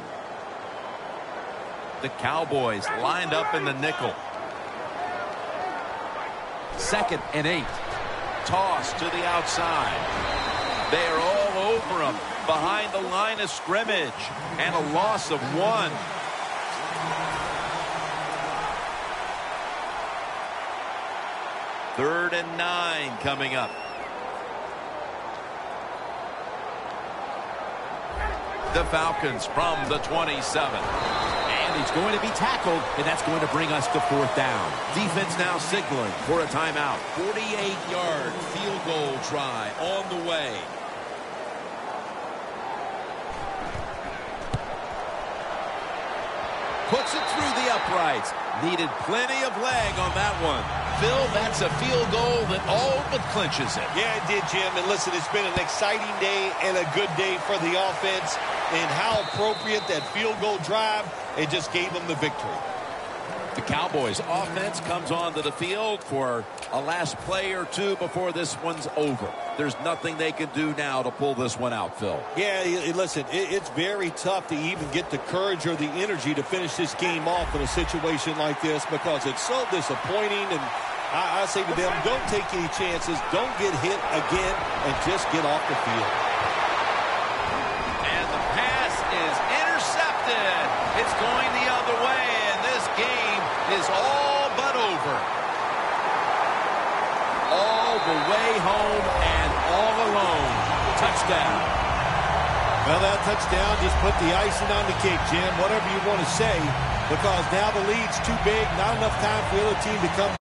The Cowboys lined up in the nickel. 2nd and 8. Toss to the outside. They are all over him behind the line of scrimmage, and a loss of 1. Third and 9 coming up. The Falcons from the 27. And he's going to be tackled, and that's going to bring us to 4th down. Defense now signaling for a timeout. 48-yard field goal try on the way. Puts it through the uprights. Needed plenty of leg on that one. Phil, that's a field goal that all but clinches it. Yeah, it did, Jim. And listen, it's been an exciting day and a good day for the offense. And how appropriate that field goal drive. It just gave them the victory. The Cowboys offense comes onto the field for a last play or two before this one's over. There's nothing they can do now to pull this one out, Phil. Yeah, listen, it's very tough to even get the courage or the energy to finish this game off in a situation like this because it's so disappointing. And I say to them, don't take any chances. Don't get hit again and just get off the field. And the pass is intercepted. It's going the other way, and this game is all but over. All the way home and all alone. Touchdown. Well, that touchdown just put the icing on the cake, Jim, whatever you want to say, because now the lead's too big, not enough time for the other team to come